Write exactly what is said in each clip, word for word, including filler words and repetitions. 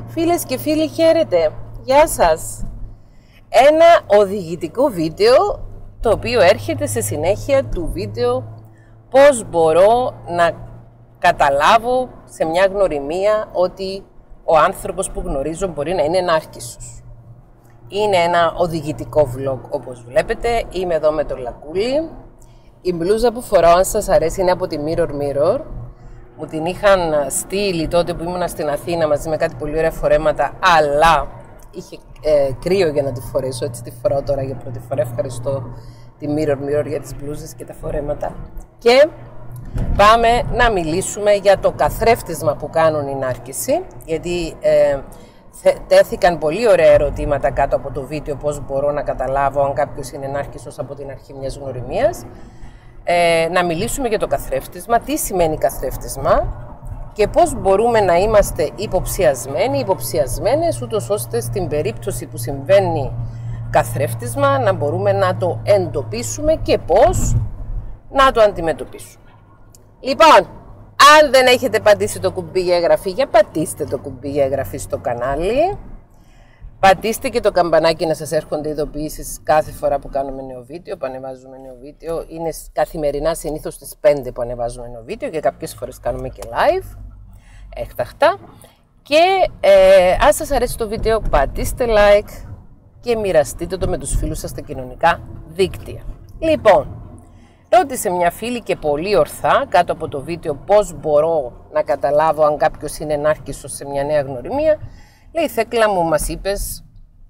Φίλες και φίλοι, χαίρετε! Γεια σας! Ένα οδηγητικό βίντεο, το οποίο έρχεται σε συνέχεια του βίντεο πώς μπορώ να καταλάβω σε μια γνωριμία ότι ο άνθρωπος που γνωρίζω μπορεί να είναι ενάρκισσος. Είναι ένα οδηγητικό vlog, όπως βλέπετε. Είμαι εδώ με τον Λακκούλη. Η μπλούζα που φοράω, αν σας αρέσει, είναι από τη Mirror Mirror. Μου την είχαν στείλει τότε που ήμουν στην Αθήνα μαζί με κάτι πολύ ωραία φορέματα, αλλά είχε ε, κρύο για να τη φορέσω, έτσι τη φοράω τώρα για πρώτη φορά. Ευχαριστώ τη Mirror Mirror για τις μπλούζες και τα φορέματα. Και πάμε να μιλήσουμε για το καθρέφτισμα που κάνουν οι νάρκισσοι, γιατί ε, τέθηκαν πολύ ωραία ερωτήματα κάτω από το βίντεο πώς μπορώ να καταλάβω αν κάποιος είναι νάρκισσος από την αρχή μιας γνωριμίας. Ε, να μιλήσουμε για το καθρέφτισμα, τι σημαίνει καθρέφτισμα και πώς μπορούμε να είμαστε υποψιασμένοι, υποψιασμένες, ούτως ώστε στην περίπτωση που συμβαίνει καθρέφτισμα να μπορούμε να το εντοπίσουμε και πώς να το αντιμετωπίσουμε. Λοιπόν, αν δεν έχετε πατήσει το κουμπί για εγγραφή, για πατήστε το κουμπί για εγγραφή στο κανάλι. Πατήστε και το καμπανάκι να σας έρχονται ειδοποιήσεις κάθε φορά που κάνουμε νέο βίντεο, που ανεβάζουμε νέο βίντεο. Είναι καθημερινά, συνήθως στις πέντε που ανεβάζουμε νέο βίντεο και κάποιες φορές κάνουμε και live, έκτακτα. Και ε, αν σας αρέσει το βίντεο, πατήστε like και μοιραστείτε το με τους φίλους σας στα κοινωνικά δίκτυα. Λοιπόν, ρώτησε μια φίλη και πολύ ορθά κάτω από το βίντεο πώς μπορώ να καταλάβω αν κάποιος είναι ενάρκισσος σε μια νέα γνωριμία. Λέει, Θέκλα μου, μας είπες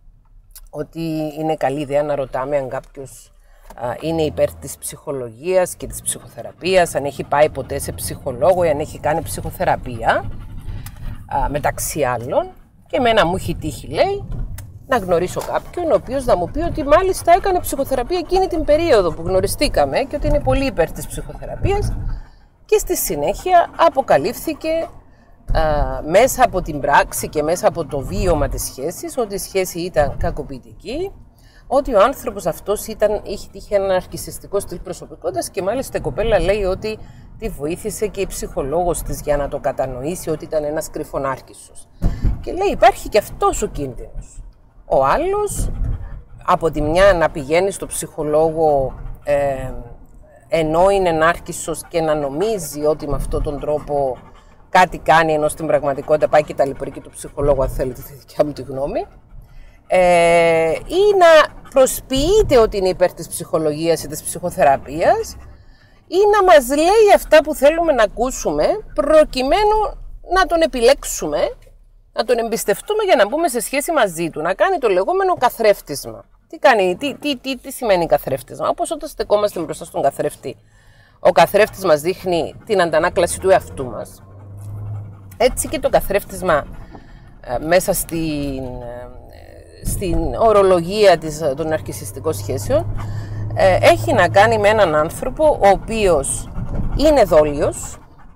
ότι είναι καλή ιδέα να ρωτάμε αν κάποιος α, είναι υπέρ της ψυχολογίας και της ψυχοθεραπείας, αν έχει πάει ποτέ σε ψυχολόγο ή αν έχει κάνει ψυχοθεραπεία, α, μεταξύ άλλων. Και εμένα μου έχει τύχει, λέει, να γνωρίσω κάποιον ο οποίος θα μου πει ότι μάλιστα έκανε ψυχοθεραπεία εκείνη την περίοδο που γνωριστήκαμε και ότι είναι πολύ υπέρ της ψυχοθεραπείας, και στη συνέχεια αποκαλύφθηκε Uh, μέσα από την πράξη και μέσα από το βίωμα της σχέσης ότι η σχέση ήταν κακοποιητική, ότι ο άνθρωπος αυτός ήταν, είχε τύχει ένα ναρκισσιστικό στυλ προσωπικότητας και μάλιστα η κοπέλα λέει ότι τη βοήθησε και η ψυχολόγος της για να το κατανοήσει ότι ήταν ένας κρυφονάρκισσος. Και λέει, υπάρχει και αυτός ο κίνδυνος. Ο άλλος από τη μια να πηγαίνει στο ψυχολόγο ε, ενώ είναι νάρκισσος και να νομίζει ότι με αυτόν τον τρόπο κάτι κάνει, ενώ στην πραγματικότητα πάει και ταλαιπωρεί του ψυχολόγου, αν θέλετε τη δικιά μου τη γνώμη, ε, ή να προσποιείται ότι είναι υπέρ της ψυχολογίας ή της ψυχοθεραπείας, ή να μας λέει αυτά που θέλουμε να ακούσουμε, προκειμένου να τον επιλέξουμε, να τον εμπιστευτούμε για να μπούμε σε σχέση μαζί του, να κάνει το λεγόμενο καθρέφτισμα. Τι, κάνει, τι, τι, τι, τι σημαίνει καθρέφτισμα? Όπως όταν στεκόμαστε μπροστά στον καθρέφτη, ο καθρέφτης μας δείχνει την αντανάκλαση του εαυτού μας. Έτσι και το καθρέφτισμα ε, μέσα στην, ε, στην ορολογία της, των ναρκισσιστικών σχέσεων ε, έχει να κάνει με έναν άνθρωπο ο οποίος είναι δόλιος.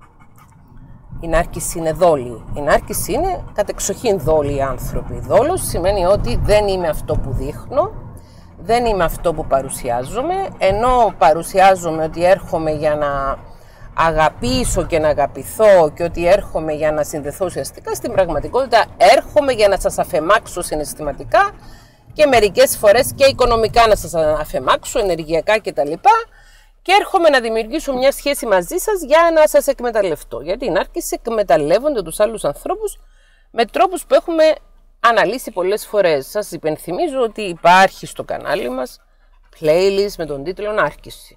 Η νάρκισση είναι δόλοι. Η νάρκισση είναι κατεξοχήν δόλοι άνθρωποι. Δόλος σημαίνει ότι δεν είμαι αυτό που δείχνω, δεν είμαι αυτό που παρουσιάζομαι, ενώ παρουσιάζομαι ότι έρχομαι για να αγαπήσω και να αγαπηθώ και ότι έρχομαι για να συνδεθώ ουσιαστικά, στην πραγματικότητα έρχομαι για να σας αφαιμάξω συναισθηματικά και μερικές φορές και οικονομικά να σας αφαιμάξω, ενεργειακά κτλ. Και έρχομαι να δημιουργήσω μια σχέση μαζί σας για να σας εκμεταλλευτώ. Γιατί οι νάρκισσοι εκμεταλλεύονται τους άλλους ανθρώπους με τρόπους που έχουμε αναλύσει πολλές φορές. Σας υπενθυμίζω ότι υπάρχει στο κανάλι μας playlist με τον τίτλο Νάρκισση.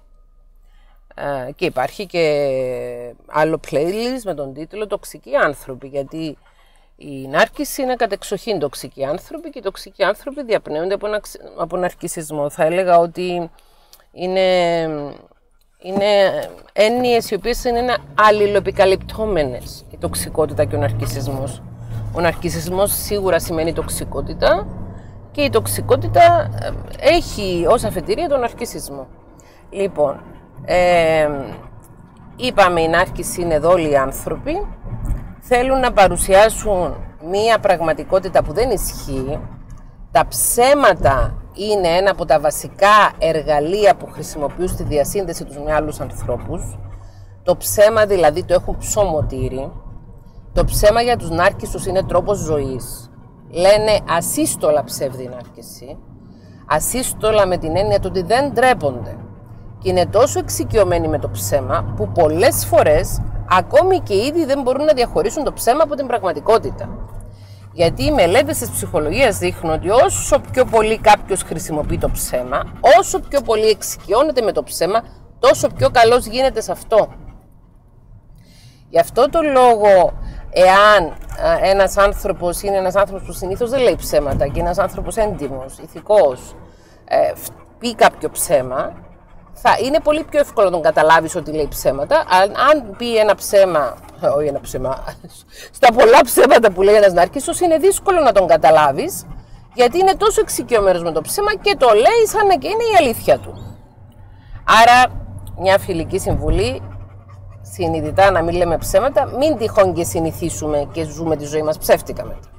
Και υπάρχει και άλλο playlist με τον τίτλο «Τοξικοί άνθρωποι», γιατί η νάρκισση είναι κατεξοχήν τοξικοί άνθρωποι και οι τοξικοί άνθρωποι διαπνέονται από, από ναρκισσισμό. Θα έλεγα ότι είναι, είναι έννοιες οι οποίες είναι αλληλοεπικαλυπτόμενες, η τοξικότητα και ο ναρκισσισμός. Ο ναρκισσισμός σίγουρα σημαίνει τοξικότητα και η τοξικότητα έχει ως αφετηρία τον ναρκισσισμό. Λοιπόν, Ε, είπαμε οι νάρκισσοι είναι δόλοι άνθρωποι, θέλουν να παρουσιάσουν μία πραγματικότητα που δεν ισχύει. Τα ψέματα είναι ένα από τα βασικά εργαλεία που χρησιμοποιούν στη διασύνδεση τους με άλλους ανθρώπους. Το ψέμα δηλαδή το έχουν ψωμοτήρι. Το ψέμα για τους νάρκισσους είναι τρόπος ζωής. Λένε ασύστολα ψεύδι νάρκισση. Ασύστολα με την έννοια του ότι δεν ντρέπονται. Και είναι τόσο εξοικειωμένοι με το ψέμα που πολλές φορές ακόμη και ήδη δεν μπορούν να διαχωρίσουν το ψέμα από την πραγματικότητα. Γιατί οι μελέτες της ψυχολογίας δείχνουν ότι όσο πιο πολύ κάποιος χρησιμοποιεί το ψέμα, όσο πιο πολύ εξοικειώνεται με το ψέμα, τόσο πιο καλός γίνεται σε αυτό. Γι' αυτό το λόγο, εάν ένας άνθρωπος είναι ένας άνθρωπος που συνήθως δεν λέει ψέματα και είναι ένας άνθρωπος έντιμος, ηθικός, ε, πει κάποιο ψέμα, θα είναι πολύ πιο εύκολο να τον καταλάβεις ότι λέει ψέματα. Αν, αν πει ένα ψέμα, όχι ένα ψέμα, στα πολλά ψέματα που λέει ένας νάρκισσος, είναι δύσκολο να τον καταλάβεις, γιατί είναι τόσο εξοικειωμένος με το ψέμα και το λέει σαν να και είναι η αλήθεια του. Άρα, μια φιλική συμβουλή, συνειδητά να μην λέμε ψέματα, μην τυχόν και συνηθίσουμε και ζούμε τη ζωή μας ψεύτικα μετά.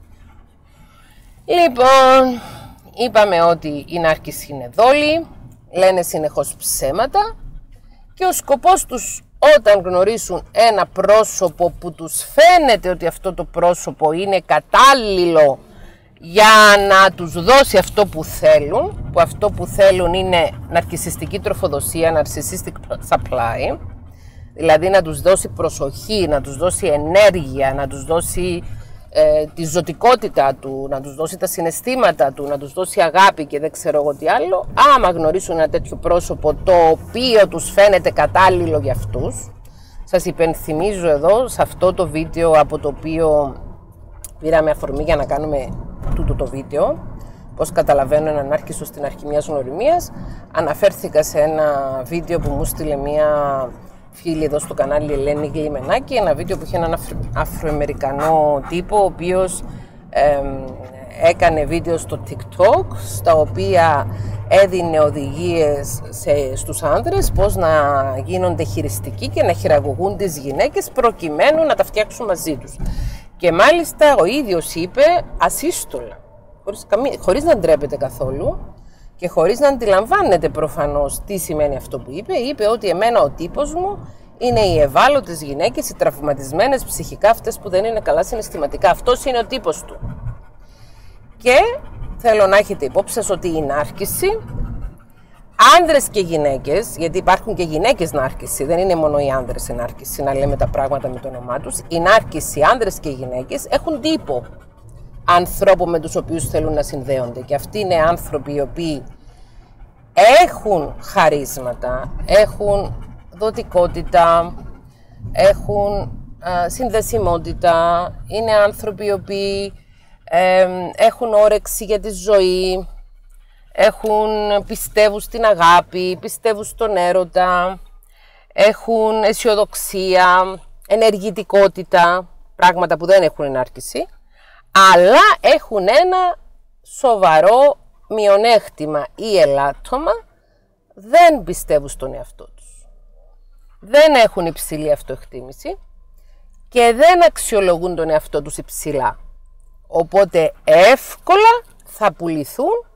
Λοιπόν, είπαμε ότι η νάρκισση είναι δόλοι, λένε συνεχώς ψέματα και ο σκοπός τους όταν γνωρίσουν ένα πρόσωπο που τους φαίνεται ότι αυτό το πρόσωπο είναι κατάλληλο για να τους δώσει αυτό που θέλουν, που αυτό που θέλουν είναι ναρκισσιστική τροφοδοσία, narcissistic supply, δηλαδή να τους δώσει προσοχή, να τους δώσει ενέργεια, να τους δώσει ε, τη ζωτικότητα του, να τους δώσει τα συναισθήματα του, να τους δώσει αγάπη και δεν ξέρω εγώ τι άλλο. Άμα γνωρίσουν ένα τέτοιο πρόσωπο το οποίο τους φαίνεται κατάλληλο για αυτούς, σας υπενθυμίζω εδώ σε αυτό το βίντεο από το οποίο πήραμε αφορμή για να κάνουμε τούτο το βίντεο, πώς καταλαβαίνω έναν νάρκισσο στην αρχή μιας γνωριμίας, αναφέρθηκα σε ένα βίντεο που μου στείλε μια φίλη εδώ στο κανάλι, Ελένη Γλυμενάκη, ένα βίντεο που είχε έναν Αφρο... Αφροαμερικανό τύπο, ο οποίος ε, έκανε βίντεο στο TikTok, στα οποία έδινε οδηγίες σε, στους άνδρες πώς να γίνονται χειριστικοί και να χειραγωγούν τις γυναίκες προκειμένου να τα φτιάξουν μαζί τους. Και μάλιστα ο ίδιος είπε ασύστολα, χωρίς, καμία, χωρίς να ντρέπεται καθόλου και χωρίς να αντιλαμβάνεται προφανώς τι σημαίνει αυτό που είπε. Είπε ότι εμένα ο τύπος μου είναι οι ευάλωτες γυναίκες, οι τραυματισμένες ψυχικά, αυτές που δεν είναι καλά συναισθηματικά. Αυτός είναι ο τύπος του. Και θέλω να έχετε υπόψη σας ότι η νάρκισση, άνδρες και γυναίκες, γιατί υπάρχουν και γυναίκες νάρκισση, δεν είναι μόνο οι άνδρες η νάρκισση, να λέμε τα πράγματα με το όνομά τους. Η νάρκισση, άνδρες και γυναίκες, έχουν τύπο ανθρώπων με τους οποίους θέλουν να συνδέονται. Και αυτοί είναι άνθρωποι οι οποίοι έχουν χαρίσματα, έχουν δοτικότητα, έχουν α, συνδεσιμότητα, είναι άνθρωποι οι οποίοι ε, έχουν όρεξη για τη ζωή, έχουν, πιστεύουν στην αγάπη, πιστεύουν στον έρωτα, έχουν αισιοδοξία, ενεργητικότητα, πράγματα που δεν έχουν ενάρκηση, αλλά έχουν ένα σοβαρό μειονέκτημα ή ελάττωμα, δεν πιστεύουν στον εαυτό τους. Δεν έχουν υψηλή αυτοεκτίμηση και δεν αξιολογούν τον εαυτό τους υψηλά. Οπότε εύκολα θα πουληθούν,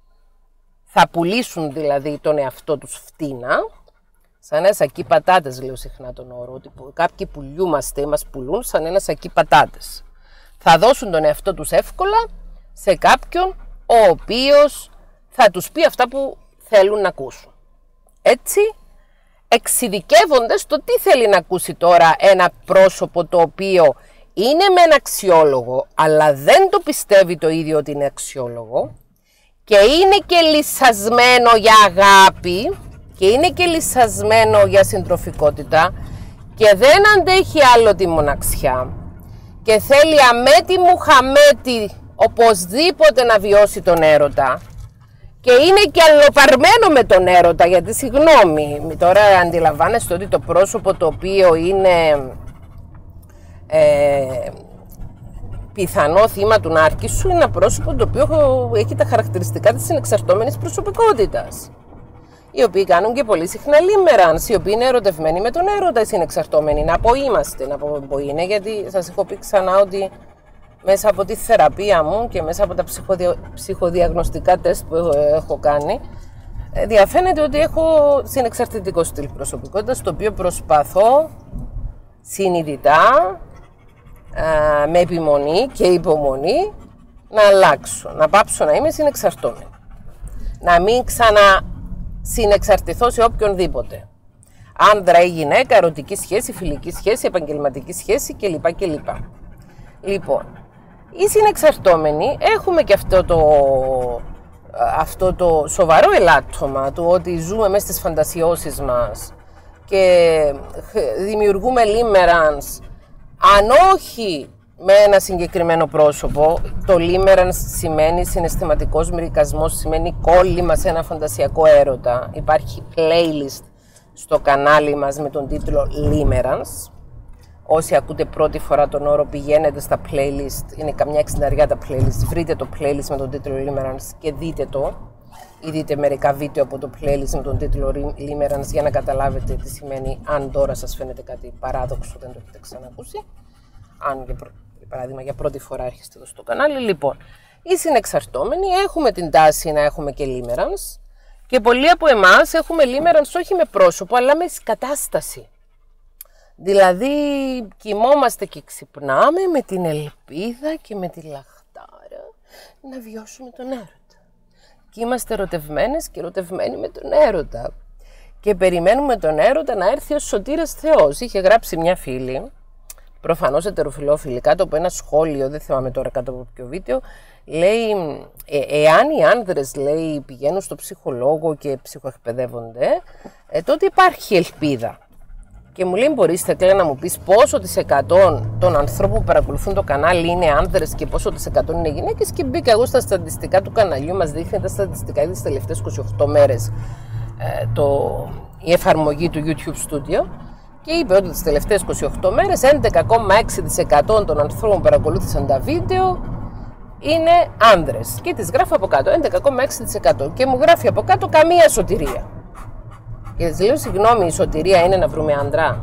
θα πουλήσουν δηλαδή τον εαυτό τους φτηνά, σαν ένα σακί πατάτες, λέω συχνά τον όρο, ότι κάποιοι πουλιούμαστε ή μας πουλούν σαν ένα σακί πατάτες. Θα δώσουν τον εαυτό τους εύκολα σε κάποιον ο οποίος θα τους πει αυτά που θέλουν να ακούσουν. Έτσι, εξειδικεύονται στο τι θέλει να ακούσει τώρα ένα πρόσωπο το οποίο είναι μεν αξιόλογο, αλλά δεν το πιστεύει το ίδιο ότι είναι αξιόλογο και είναι και λυσασμένο για αγάπη και είναι και λυσασμένο για συντροφικότητα και δεν αντέχει άλλο τη μοναξιά και θέλει αμέτη μου χαμέτη οπωσδήποτε να βιώσει τον έρωτα και είναι και αλλοπαρμένο με τον έρωτα, γιατί συγγνώμη, τώρα αντιλαμβάνεστε ότι το πρόσωπο το οποίο είναι ε, πιθανό θύμα του νάρκισσου είναι ένα πρόσωπο το οποίο έχει τα χαρακτηριστικά της συνεξαρτώμενης προσωπικότητας, οι οποίοι κάνουν και πολύ συχνά λίμερανς, οι οποίοι είναι ερωτευμένοι με τον έρωτα, οι συνεξαρτώμενοι. Να πω είμαστε, να πω που είναι, γιατί σας έχω πει ξανά ότι μέσα από τη θεραπεία μου και μέσα από τα ψυχοδια... ψυχοδιαγνωστικά τεστ που έχω κάνει, διαφαίνεται ότι έχω συνεξαρτητικό στυλ προσωπικότητας, το οποίο προσπαθώ συνειδητά α, με επιμονή και υπομονή να αλλάξω, να πάψω να είμαι συνεξαρτώμενη. Να μην ξανασυνεξαρτηθώ σε οποιονδήποτε. Άνδρα ή γυναίκα, ερωτική σχέση, φιλική σχέση, επαγγελματική σχέση κλπ. κλπ. Λοιπόν, οι συνεξαρτώμενοι έχουμε και αυτό το, αυτό το σοβαρό ελάττωμα του ότι ζούμε μέσα στις φαντασιώσεις και δημιουργούμε limerence, αν όχι με ένα συγκεκριμένο πρόσωπο. Το limerence σημαίνει συναισθηματικός μυρικασμός, σημαίνει κόλλημα σε ένα φαντασιακό έρωτα. Υπάρχει playlist στο κανάλι μας με τον τίτλο Limerence. Όσοι ακούτε πρώτη φορά τον όρο, πηγαίνετε στα playlist, είναι καμιά εξηνταριά τα playlist, βρείτε το playlist με τον τίτλο Limerence και δείτε το, ή δείτε μερικά βίντεο από το playlist με τον τίτλο Limerence για να καταλάβετε τι σημαίνει, αν τώρα σας φαίνεται κάτι παράδοξο, δεν το έχετε ξανακούσει, αν για, προ... για παράδειγμα για πρώτη φορά έρχεστε εδώ στο κανάλι. Λοιπόν, οι συνεξαρτώμενοι έχουμε την τάση να έχουμε και Limerence και πολλοί από εμάς έχουμε Limerence όχι με πρόσωπο αλλά με κατάσταση. Δηλαδή κοιμόμαστε και ξυπνάμε με την ελπίδα και με τη λαχτάρα να βιώσουμε τον έρωτα. Και είμαστε ερωτευμένες και ερωτευμένοι με τον έρωτα. Και περιμένουμε τον έρωτα να έρθει ως σωτήρας Θεός. Είχε γράψει μια φίλη, προφανώς ετεροφιλόφιλη, κάτω από ένα σχόλιο, δεν θυμάμαι τώρα κάτω από ποιο βίντεο, λέει, ε, εάν οι άνδρες, λέει, πηγαίνουν στο ψυχολόγο και ψυχοεκπαιδεύονται, ε, τότε υπάρχει ελπίδα. Και μου λέει, μπορείς Θεκλέ να μου πεις πόσο της εκατό των ανθρώπων που παρακολουθούν το κανάλι είναι άνδρες και πόσο της εκατό είναι γυναίκες? Και μπήκα εγώ στα στατιστικά του καναλιού, μας δείχνει τα στατιστικά για τις τελευταίες είκοσι οκτώ μέρες ε, το, η εφαρμογή του YouTube Studio και είπε ότι τις τελευταίες είκοσι οκτώ μέρες έντεκα κόμμα έξι τοις εκατό των ανθρώπων που παρακολούθησαν τα βίντεο είναι άνδρες. Και τις γράφω από κάτω, έντεκα κόμμα έξι τοις εκατό, και μου γράφει από κάτω καμία σωτηρία. Και της λέω, συγγνώμη, η σωτηρία είναι να βρούμε άντρα?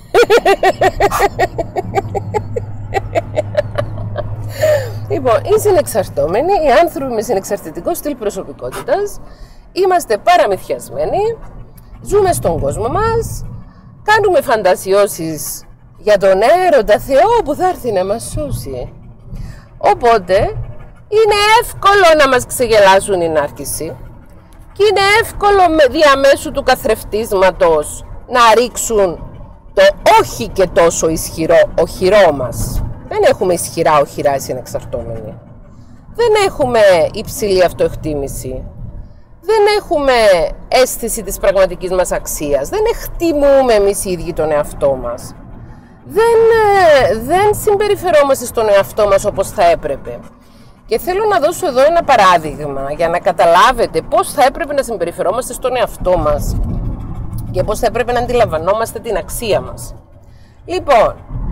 Λοιπόν, οι συνεξαρτώμενοι, οι άνθρωποι με συνεξαρτητικό στυλ προσωπικότητας, είμαστε παραμυθιασμένοι, ζούμε στον κόσμο μας, κάνουμε φαντασιώσεις για τον έρωτα Θεό που θα έρθει να μας σώσει. Οπότε, είναι εύκολο να μας ξεγελάσουν οι νάρκισσοι. Και είναι εύκολο με διαμέσου του καθρεφτίσματος να ρίξουν το όχι και τόσο ισχυρό οχυρό μας. Δεν έχουμε ισχυρά οχυρά οι συνεξαρτώμενοι. Δεν έχουμε υψηλή αυτοεκτίμηση. Δεν έχουμε αίσθηση της πραγματικής μας αξίας. Δεν εκτιμούμε εμείς οι ίδιοι τον εαυτό μας. Δεν, δεν συμπεριφερόμαστε στον εαυτό μας όπως θα έπρεπε. Και θέλω να δώσω εδώ ένα παράδειγμα για να καταλάβετε πώς θα έπρεπε να συμπεριφερόμαστε στον εαυτό μας και πώς θα έπρεπε να αντιλαμβανόμαστε την αξία μας. Λοιπόν,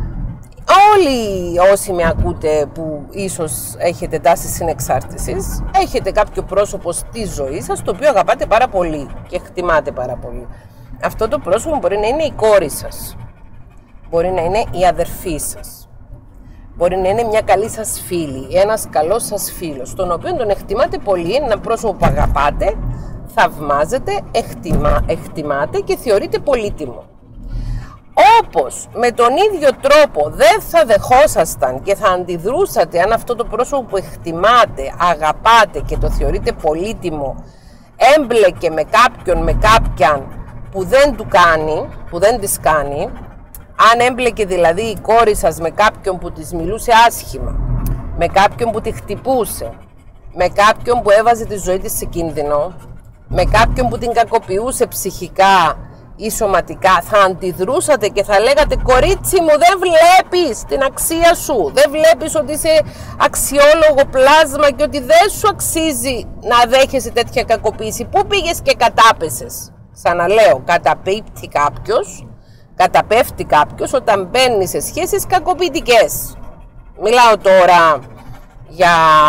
όλοι όσοι με ακούτε που ίσως έχετε τάση συνεξάρτησης, έχετε κάποιο πρόσωπο στη ζωή σας το οποίο αγαπάτε πάρα πολύ και εκτιμάτε πάρα πολύ. Αυτό το πρόσωπο μπορεί να είναι η κόρη σας, μπορεί να είναι η αδερφή σας. Μπορεί να είναι μια καλή σας φίλη, ένας καλός σας φίλος, τον οποίο τον εκτιμάτε πολύ, είναι ένα πρόσωπο που αγαπάτε, θαυμάζετε, εκτιμά, εκτιμάτε και θεωρείτε πολύτιμο. Όπως με τον ίδιο τρόπο δεν θα δεχόσασταν και θα αντιδρούσατε αν αυτό το πρόσωπο που εκτιμάτε, αγαπάτε και το θεωρείτε πολύτιμο έμπλεκε με κάποιον, με κάποιαν που δεν του κάνει, που δεν της κάνει, αν έμπλεκε δηλαδή η κόρη σας με κάποιον που της μιλούσε άσχημα, με κάποιον που τη χτυπούσε, με κάποιον που έβαζε τη ζωή της σε κίνδυνο, με κάποιον που την κακοποιούσε ψυχικά ή σωματικά, θα αντιδρούσατε και θα λέγατε, κορίτσι μου, δεν βλέπεις την αξία σου, δεν βλέπεις ότι είσαι αξιόλογο πλάσμα και ότι δεν σου αξίζει να δέχεσαι τέτοια κακοποίηση? Πού πήγες και κατάπεσες? Ξαναλέω, καταπίπτει κάποιος, καταπέφτει κάποιος όταν μπαίνει σε σχέσεις κακοποιητικές. Μιλάω τώρα για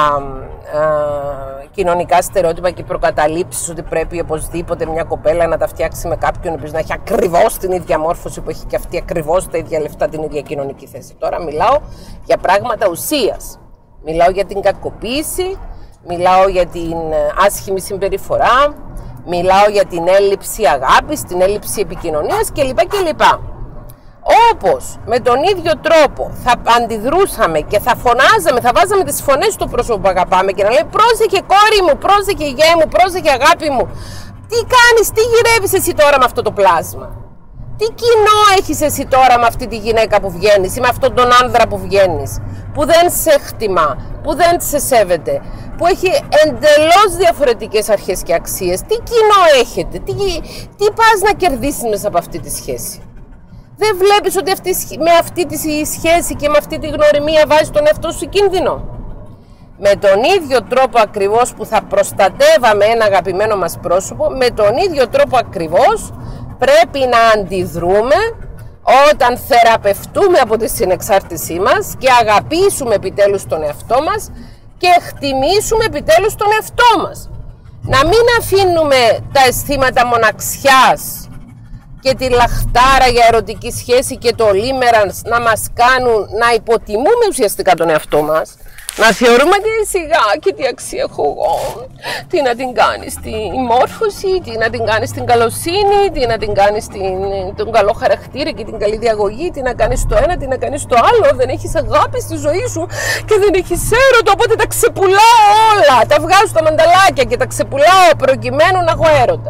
ε, κοινωνικά στερεότυπα και προκαταλήψεις ότι πρέπει οπωσδήποτε μια κοπέλα να τα φτιάξει με κάποιον ο οποίος να έχει ακριβώς την ίδια μόρφωση που έχει και αυτή, ακριβώς τα ίδια λεφτά, την ίδια κοινωνική θέση. Τώρα μιλάω για πράγματα ουσίας. Μιλάω για την κακοποίηση, μιλάω για την άσχημη συμπεριφορά, μιλάω για την έλλειψη αγάπης, την έλλειψη επικοινωνίας κλπ. κλπ. Όπως με τον ίδιο τρόπο θα αντιδρούσαμε και θα φωνάζαμε, θα βάζαμε τις φωνές στο πρόσωπο που αγαπάμε και να λέμε πρόσεχε κόρη μου, πρόσεχε γέ μου, πρόσεχε αγάπη μου, τι κάνεις, τι γυρεύεις εσύ τώρα με αυτό το πλάσμα, τι κοινό έχεις εσύ τώρα με αυτή τη γυναίκα που βγαίνεις ή με αυτόν τον άνδρα που βγαίνεις, που δεν σε χτιμά, που δεν σε σέβεται, που έχει εντελώς διαφορετικές αρχές και αξίες. Τι κοινό έχετε, τι, τι πας να κερδίσεις μέσα από αυτή τη σχέση? Δεν βλέπεις ότι αυτή, με αυτή τη σχέση και με αυτή τη γνωριμία βάζεις τον εαυτό σου κίνδυνο? Με τον ίδιο τρόπο ακριβώς που θα προστατεύαμε ένα αγαπημένο μας πρόσωπο, με τον ίδιο τρόπο ακριβώς πρέπει να αντιδρούμε όταν θεραπευτούμε από τη συνεξάρτησή μας και αγαπήσουμε επιτέλους τον εαυτό μας και εκτιμήσουμε επιτέλους τον εαυτό μας. Να μην αφήνουμε τα αισθήματα μοναξιάς και τη λαχτάρα για ερωτική σχέση και το λίμερανς να μας κάνουν να υποτιμούμε ουσιαστικά τον εαυτό μας, να θεωρούμε ότι σιγά και τι αξία έχω εγώ, τι να την κάνεις στην μόρφωση, τι να την κάνεις στην καλοσύνη, τι να την κάνεις στην, τον καλό χαρακτήρα και την καλή διαγωγή, τι να κάνεις το ένα, τι να κάνεις το άλλο, δεν έχεις αγάπη στη ζωή σου και δεν έχεις έρωτα, οπότε τα ξεπουλάω όλα, τα βγάζω στα μανταλάκια και τα ξεπουλάω προκειμένου να έχω έρωτα.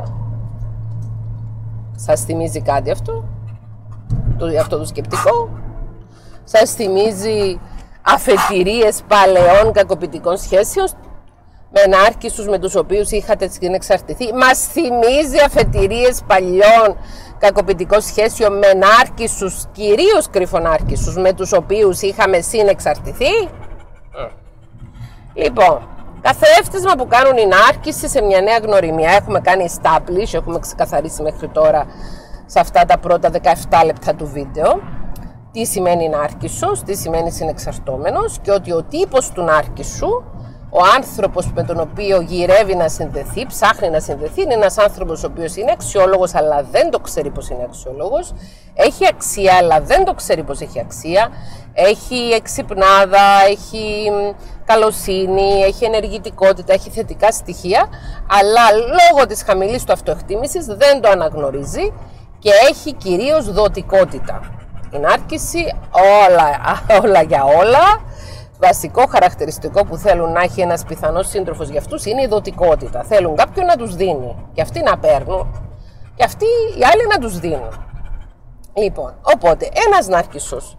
Σας θυμίζει κάτι αυτό, το, αυτό το σκεπτικό? Σας θυμίζει αφετηρίες παλαιών κακοποιητικών σχέσεων με ενάρκησους με τους οποίους είχατε συνεξαρτηθεί? Μας θυμίζει αφετηρίες παλιών κακοποιητικών σχέσεων με ενάρκησους, κυρίως κρυφονάρκησους, με τους οποίους είχαμε συνεξαρτηθεί? Mm. Λοιπόν, καθρέφτισμα που κάνουν η νάρκηση σε μια νέα γνωριμία. Έχουμε κάνει establish, έχουμε ξεκαθαρίσει μέχρι τώρα σε αυτά τα πρώτα δεκαεπτά λεπτά του βίντεο τι σημαίνει νάρκισσος, τι σημαίνει συνεξαρτώμενος και ότι ο τύπος του νάρκισσου, ο άνθρωπος με τον οποίο γυρεύει να συνδεθεί, ψάχνει να συνδεθεί, είναι ένας άνθρωπος ο οποίος είναι αξιόλογος αλλά δεν το ξέρει πως είναι αξιόλογος, έχει αξία αλλά δεν το ξέρει πως έχει αξία, έχει εξυπνάδα, έχει καλοσύνη, έχει ενεργητικότητα, έχει θετικά στοιχεία, αλλά λόγω της χαμηλής του αυτοεκτίμησης δεν το αναγνωρίζει και έχει κυρίως δοτικότητα. Η νάρκηση, όλα, όλα για όλα, βασικό χαρακτηριστικό που θέλουν να έχει ένας πιθανός σύντροφος για αυτούς είναι η δοτικότητα. Θέλουν κάποιον να τους δίνει και αυτοί να παίρνουν και αυτοί οι άλλοι να τους δίνουν. Λοιπόν, οπότε ένας νάρκισσος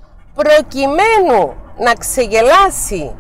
προκειμένου να ξεγελάσει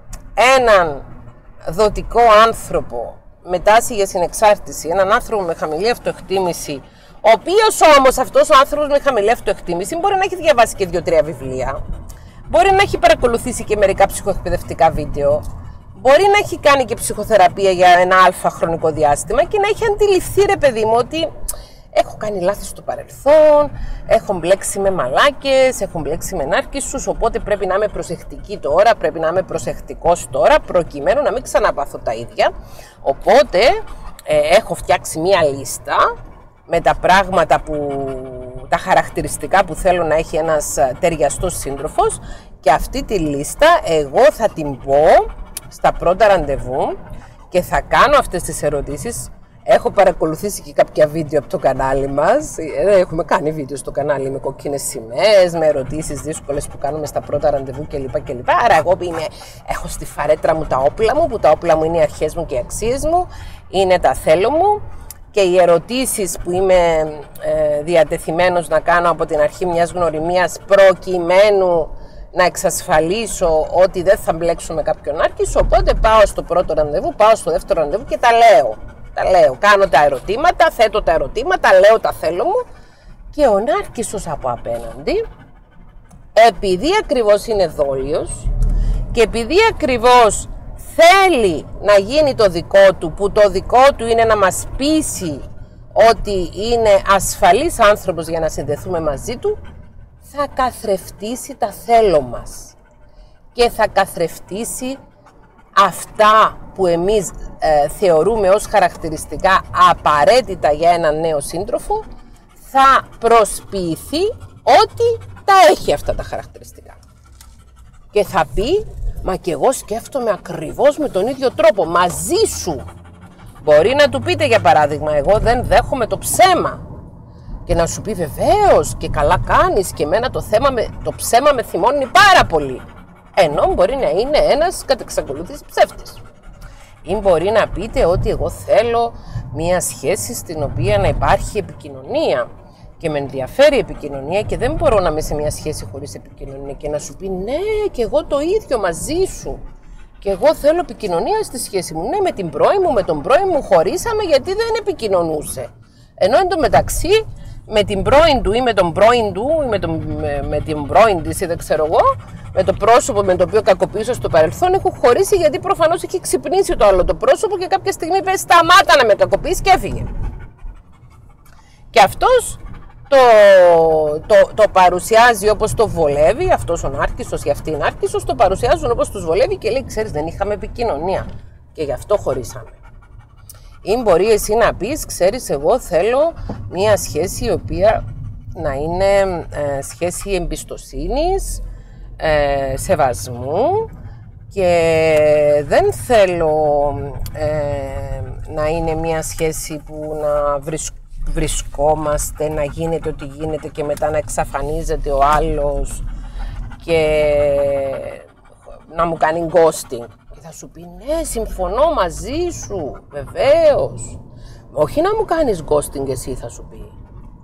έναν δοτικό άνθρωπο με τάση για συνεξάρτηση, έναν άνθρωπο με χαμηλή αυτοεκτίμηση, ο οποίος όμως αυτός ο άνθρωπος με χαμηλή αυτοεκτίμηση μπορεί να έχει διαβάσει και δύο-τρία βιβλία, μπορεί να έχει παρακολουθήσει και μερικά ψυχοεκπαιδευτικά βίντεο, μπορεί να έχει κάνει και ψυχοθεραπεία για ένα αλφα χρονικό διάστημα και να έχει αντιληφθεί, ρε παιδί μου, ότι έχω κάνει λάθη στο παρελθόν, έχω μπλέξει με μαλάκες, έχω μπλέξει με νάρκισσους, οπότε πρέπει να είμαι προσεκτική τώρα, πρέπει να είμαι προσεκτικός τώρα, προκειμένου να μην ξαναπάθω τα ίδια. Οπότε ε, έχω φτιάξει μία λίστα με τα πράγματα που, τα χαρακτηριστικά που θέλω να έχει ένας ταιριαστός σύντροφος και αυτή τη λίστα εγώ θα την πω στα πρώτα ραντεβού και θα κάνω αυτές τις ερωτήσεις. Έχω παρακολουθήσει και κάποια βίντεο από το κανάλι μας, έχουμε κάνει βίντεο στο κανάλι με κόκκινες σημαίες, με ερωτήσεις δύσκολες που κάνουμε στα πρώτα ραντεβού κλπ. κλπ. Άρα εγώ είμαι, έχω στη φαρέτρα μου τα όπλα μου, που τα όπλα μου είναι οι αρχές μου και οι αξίες μου, είναι τα θέλω μου. Και οι ερωτήσεις που είμαι ε, διατεθειμένος να κάνω από την αρχή μιας γνωριμίας προκειμένου να εξασφαλίσω ότι δεν θα μπλέξω με κάποιον νάρκισσο, οπότε πάω στο πρώτο ραντεβού, πάω στο δεύτερο ραντεβού και τα λέω. Τα λέω, κάνω τα ερωτήματα, θέτω τα ερωτήματα, λέω τα θέλω μου και ο νάρκισσος από απέναντι, επειδή ακριβώς είναι δόλιος και επειδή ακριβώς θέλει να γίνει το δικό του, που το δικό του είναι να μας πείσει ότι είναι ασφαλής άνθρωπος για να συνδεθούμε μαζί του, θα καθρεφτήσει τα θέλω μας και θα καθρεφτήσει αυτά που εμείς ε, θεωρούμε ως χαρακτηριστικά απαραίτητα για έναν νέο σύντροφο, θα προσποιηθεί ότι τα έχει αυτά τα χαρακτηριστικά και θα πει «Μα και εγώ σκέφτομαι ακριβώς με τον ίδιο τρόπο, μαζί σου». Μπορεί να του πείτε για παράδειγμα «Εγώ δεν δέχομαι το ψέμα». Και να σου πει βεβαίως και καλά κάνεις και εμένα το, θέμα με, το ψέμα με θυμώνει πάρα πολύ. Ενώ μπορεί να είναι ένας κατεξακολούθηση ψεύτης. Ή μπορεί να πείτε ότι εγώ θέλω μία σχέση στην οποία να υπάρχει επικοινωνία και με ενδιαφέρει η επικοινωνία και δεν μπορώ να είμαι σε μία σχέση χωρίς επικοινωνία, και να σου πει ναι και εγώ το ίδιο μαζί σου και εγώ θέλω επικοινωνία στη σχέση μου. Ναι, με την πρώη μου, με τον πρώη μου χωρίσαμε γιατί δεν επικοινωνούσε. Ενώ εν τω μεταξύ με την πρώην του ή με τον πρώην του ή με, τον, με, με την πρώην της ή δεν ξέρω εγώ, με το πρόσωπο με το οποίο κακοποίησα στο παρελθόν, έχω χωρίσει γιατί προφανώς έχει ξυπνήσει το άλλο το πρόσωπο και κάποια στιγμή είπε σταμάτα να με κακοποιείς και έφυγε. Και αυτός το, το, το παρουσιάζει όπως το βολεύει, αυτός ο νάρκισσος ή αυτή η νάρκισσος το παρουσιάζουν όπως τους βολεύει και λέει ξέρεις δεν είχαμε επικοινωνία και γι' αυτό χωρίσαμε. Ή μπορεί εσύ να πεις, ξέρεις, εγώ θέλω μια σχέση η οποία να είναι ε, σχέση εμπιστοσύνης, ε, σεβασμού και δεν θέλω ε, να είναι μια σχέση που να βρισ, βρισκόμαστε, να γίνεται ό,τι γίνεται και μετά να εξαφανίζεται ο άλλος και να μου κάνει ghosting. Θα σου πει ναι, συμφωνώ μαζί σου, βεβαίως. Όχι να μου κάνεις ghosting εσύ, θα σου πει.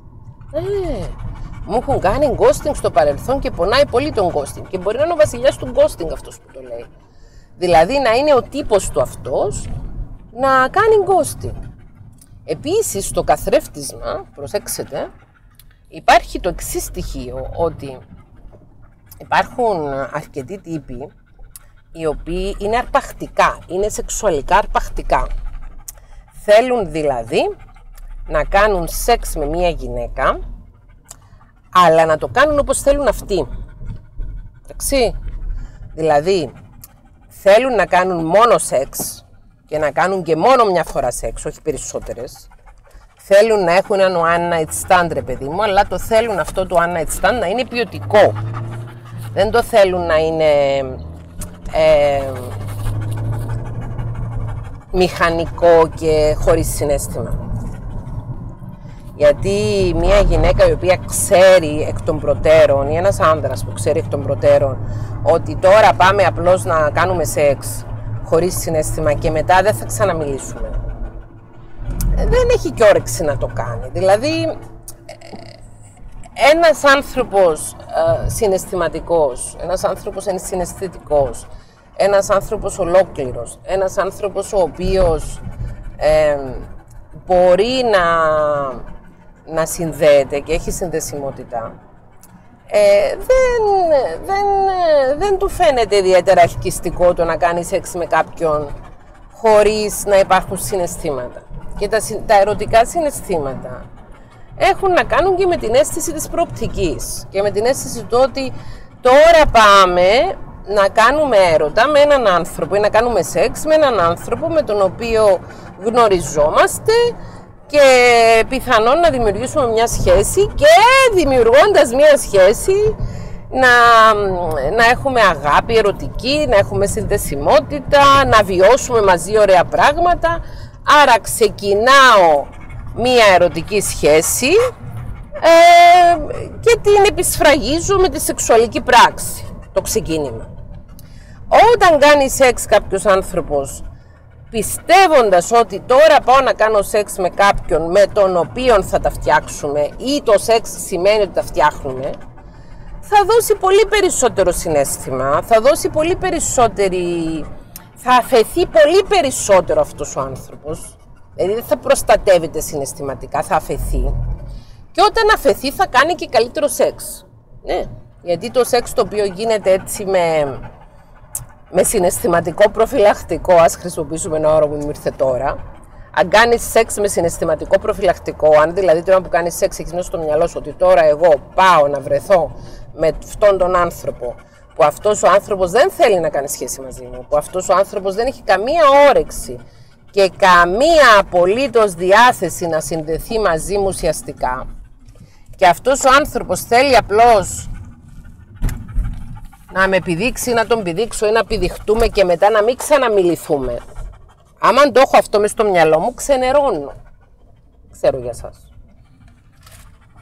Ε, μου έχουν κάνει ghosting στο παρελθόν και πονάει πολύ τον ghosting. Και μπορεί να είναι ο βασιλιάς του ghosting αυτός που το λέει. Δηλαδή να είναι ο τύπος του αυτός να κάνει ghosting. Επίσης στο καθρέφτισμα, προσέξτε, υπάρχει το εξής στοιχείο, ότι υπάρχουν αρκετοί τύποι οι οποίοι είναι αρπακτικά, είναι σεξουαλικά αρπακτικά. Θέλουν δηλαδή να κάνουν σεξ με μία γυναίκα, αλλά να το κάνουν όπως θέλουν αυτοί. Εντάξει, δηλαδή θέλουν να κάνουν μόνο σεξ και να κάνουν και μόνο μια φορά σεξ, όχι περισσότερες. Θέλουν να έχουν ένα one night stand, ρε παιδί μου, αλλά το θέλουν αυτό το one night stand να είναι ποιοτικό. Δεν το θέλουν να είναι Ε, μηχανικό και χωρίς συναίσθημα. Γιατί μια γυναίκα η οποία ξέρει εκ των προτέρων ή ένας άνδρας που ξέρει εκ των προτέρων ότι τώρα πάμε απλώς να κάνουμε σεξ χωρίς συναίσθημα και μετά δεν θα ξαναμιλήσουμε, δεν έχει και όρεξη να το κάνει. Δηλαδή ένας άνθρωπος ε, συναισθηματικός, ένας άνθρωπος ενσυναισθητικός, ένας άνθρωπος ολόκληρος, ένας άνθρωπος ο οποίος ε, μπορεί να, να συνδέεται και έχει συνδεσιμότητα, ε, δεν, δεν, δεν του φαίνεται ιδιαίτερα αρχιστικό το να κάνει σεξ με κάποιον χωρίς να υπάρχουν συναισθήματα. Και τα, τα ερωτικά συναισθήματα έχουν να κάνουν και με την αίσθηση της προοπτικής και με την αίσθηση του ότι τώρα πάμε να κάνουμε έρωτα με έναν άνθρωπο ή να κάνουμε σεξ με έναν άνθρωπο με τον οποίο γνωριζόμαστε και πιθανόν να δημιουργήσουμε μια σχέση και δημιουργώντας μια σχέση να, να έχουμε αγάπη ερωτική, να έχουμε συνδεσιμότητα, να βιώσουμε μαζί ωραία πράγματα. Άρα ξεκινάω μία ερωτική σχέση ε, και την επισφραγίζω με τη σεξουαλική πράξη, το ξεκίνημα. Όταν κάνει σεξ κάποιος άνθρωπος πιστεύοντας ότι τώρα πάω να κάνω σεξ με κάποιον με τον οποίο θα τα φτιάξουμε ή το σεξ σημαίνει ότι τα φτιάχνουμε, θα δώσει πολύ περισσότερο συναίσθημα, θα δώσει πολύ περισσότερη, θα αφαιθεί πολύ περισσότερο αυτός ο άνθρωπος. Δηλαδή δεν θα προστατεύεται συναισθηματικά, θα αφαιθεί. Και όταν αφαιθεί θα κάνει και καλύτερο σεξ. Ναι, γιατί το σεξ το οποίο γίνεται έτσι με, με συναισθηματικό προφυλακτικό, ας χρησιμοποιήσουμε ένα όρο που μου ήρθε τώρα, αν κάνεις σεξ με συναισθηματικό προφυλακτικό, αν δηλαδή τώρα που κάνεις σεξ έχεις μέσα στο μυαλό σου ότι τώρα εγώ πάω να βρεθώ με αυτόν τον άνθρωπο, που αυτός ο άνθρωπος δεν θέλει να κάνει σχέση μαζί μου, που αυτός ο άνθρωπος δεν έχει καμία όρεξη και καμία απολύτως διάθεση να συνδεθεί μαζί μου ουσιαστικά, και αυτός ο άνθρωπος θέλει απλώς να με επιδείξει, να τον πηδήξω ή να πηδηχτούμε και μετά να μην ξαναμιληθούμε. Άμα το έχω αυτό μες στο μυαλό μου, ξενερώνω. Ξέρω για σας.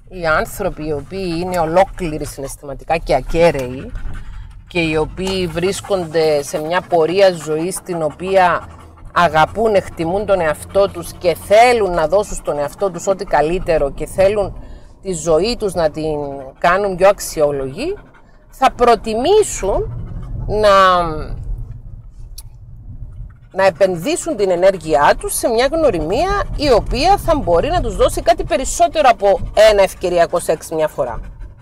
οι άνθρωποι οι οποίοι είναι ολόκληροι συναισθηματικά και ακέραιοι και οι οποίοι βρίσκονται σε μια πορεία ζωής στην οποία αγαπούν, εκτιμούν τον εαυτό τους και θέλουν να δώσουν στον εαυτό τους ό,τι καλύτερο και θέλουν τη ζωή τους να την κάνουν πιο αξιόλογη, θα προτιμήσουν να, να επενδύσουν την ενέργειά τους σε μια γνωριμία η οποία θα μπορεί να τους δώσει κάτι περισσότερο από ένα ευκαιριακό σεξ μια φορά.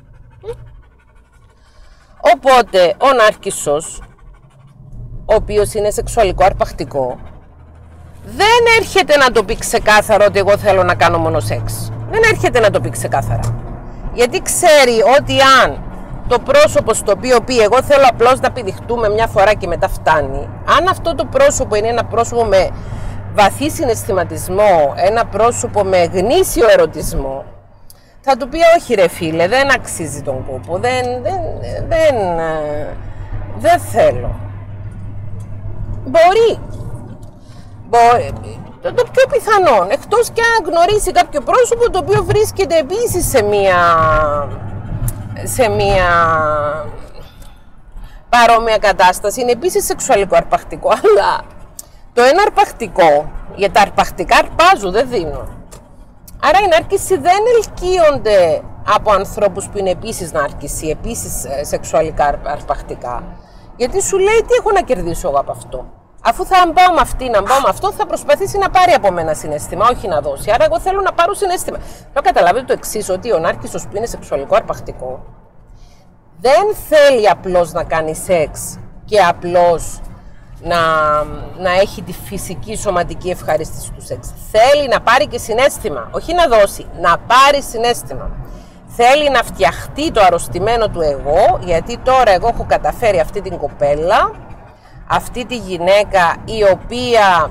Οπότε ο Νάρκισσος, ο οποίος είναι σεξουαλικό αρπακτικό, δεν έρχεται να το πει ξεκάθαρα ότι εγώ θέλω να κάνω μόνο σεξ. Δεν έρχεται να το πει ξεκάθαρα. Γιατί ξέρει ότι αν το πρόσωπο στο οποίο πει εγώ θέλω απλώς να πηδηχτούμε μια φορά και μετά φτάνει, αν αυτό το πρόσωπο είναι ένα πρόσωπο με βαθύ συναισθηματισμό, ένα πρόσωπο με γνήσιο ερωτισμό, θα του πει όχι ρε φίλε, δεν αξίζει τον κόπο, δεν, δεν, δεν, δεν θέλω. Μπορεί. Μπορεί. Το, το πιο πιθανόν, εκτός και αν γνωρίσει κάποιο πρόσωπο το οποίο βρίσκεται επίσης σε μία, σε μία παρόμοια κατάσταση, είναι επίσης σεξουαλικό αρπακτικό, αλλά το ένα αρπακτικό, για τα αρπακτικά αρπάζουν, δεν δίνουν. Άρα οι νάρκισσοι δεν ελκύονται από ανθρώπους που είναι επίσης νάρκισσοι, επίσης σεξουαλικά αρπακτικά, γιατί σου λέει τι έχω να κερδίσω εγώ από αυτό. Αφού θα πάω με αυτή, να πάω με αυτό, θα προσπαθήσει να πάρει από μένα συναίσθημα, όχι να δώσει. Άρα, εγώ θέλω να πάρω συναίσθημα. Να καταλάβετε το εξής, ότι ο νάρκισσος που είναι σεξουαλικό αρπακτικό δεν θέλει απλώς να κάνει σεξ και απλώς να, να έχει τη φυσική σωματική ευχαρίστηση του σεξ. Θέλει να πάρει και συναίσθημα, όχι να δώσει, να πάρει συναίσθημα. Θέλει να φτιαχτεί το αρρωστημένο του εγώ, γιατί τώρα εγώ έχω καταφέρει αυτή την κοπέλα, αυτή τη γυναίκα η οποία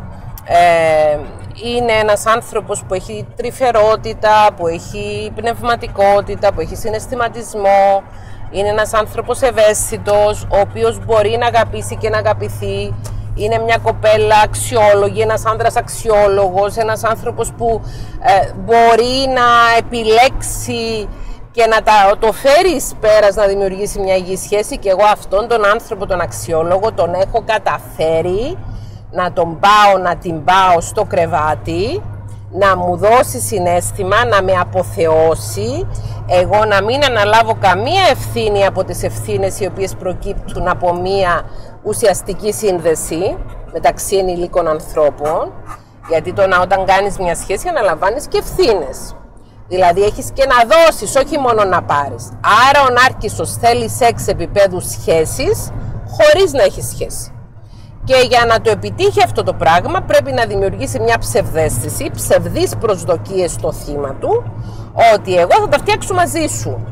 ε, είναι ένας άνθρωπος που έχει τρυφερότητα, που έχει πνευματικότητα, που έχει συναισθηματισμό, είναι ένας άνθρωπος ευαίσθητος, ο οποίος μπορεί να αγαπήσει και να αγαπηθεί, είναι μια κοπέλα αξιόλογη, ένας άνδρας αξιόλογος, ένας άνθρωπος που ε, μπορεί να επιλέξει και να τα, το φέρει εις πέρας να δημιουργήσει μια υγιή σχέση, και εγώ αυτόν τον άνθρωπο, τον αξιόλογο, τον έχω καταφέρει να τον πάω, να την πάω στο κρεβάτι, να μου δώσει συναίσθημα, να με αποθεώσει, εγώ να μην αναλάβω καμία ευθύνη από τις ευθύνες οι οποίες προκύπτουν από μια ουσιαστική σύνδεση μεταξύ ενηλίκων ανθρώπων, γιατί το να όταν κάνεις μια σχέση αναλαμβάνεις και ευθύνες. Δηλαδή έχεις και να δώσεις, όχι μόνο να πάρεις. Άρα ο νάρκισσος θέλει σεξ επίπεδου σχέσης, χωρίς να έχει σχέση. Και για να το επιτύχει αυτό το πράγμα πρέπει να δημιουργήσει μια ψευδαίσθηση, ψευδείς προσδοκίες στο θύμα του, ότι εγώ θα τα φτιάξω μαζί σου.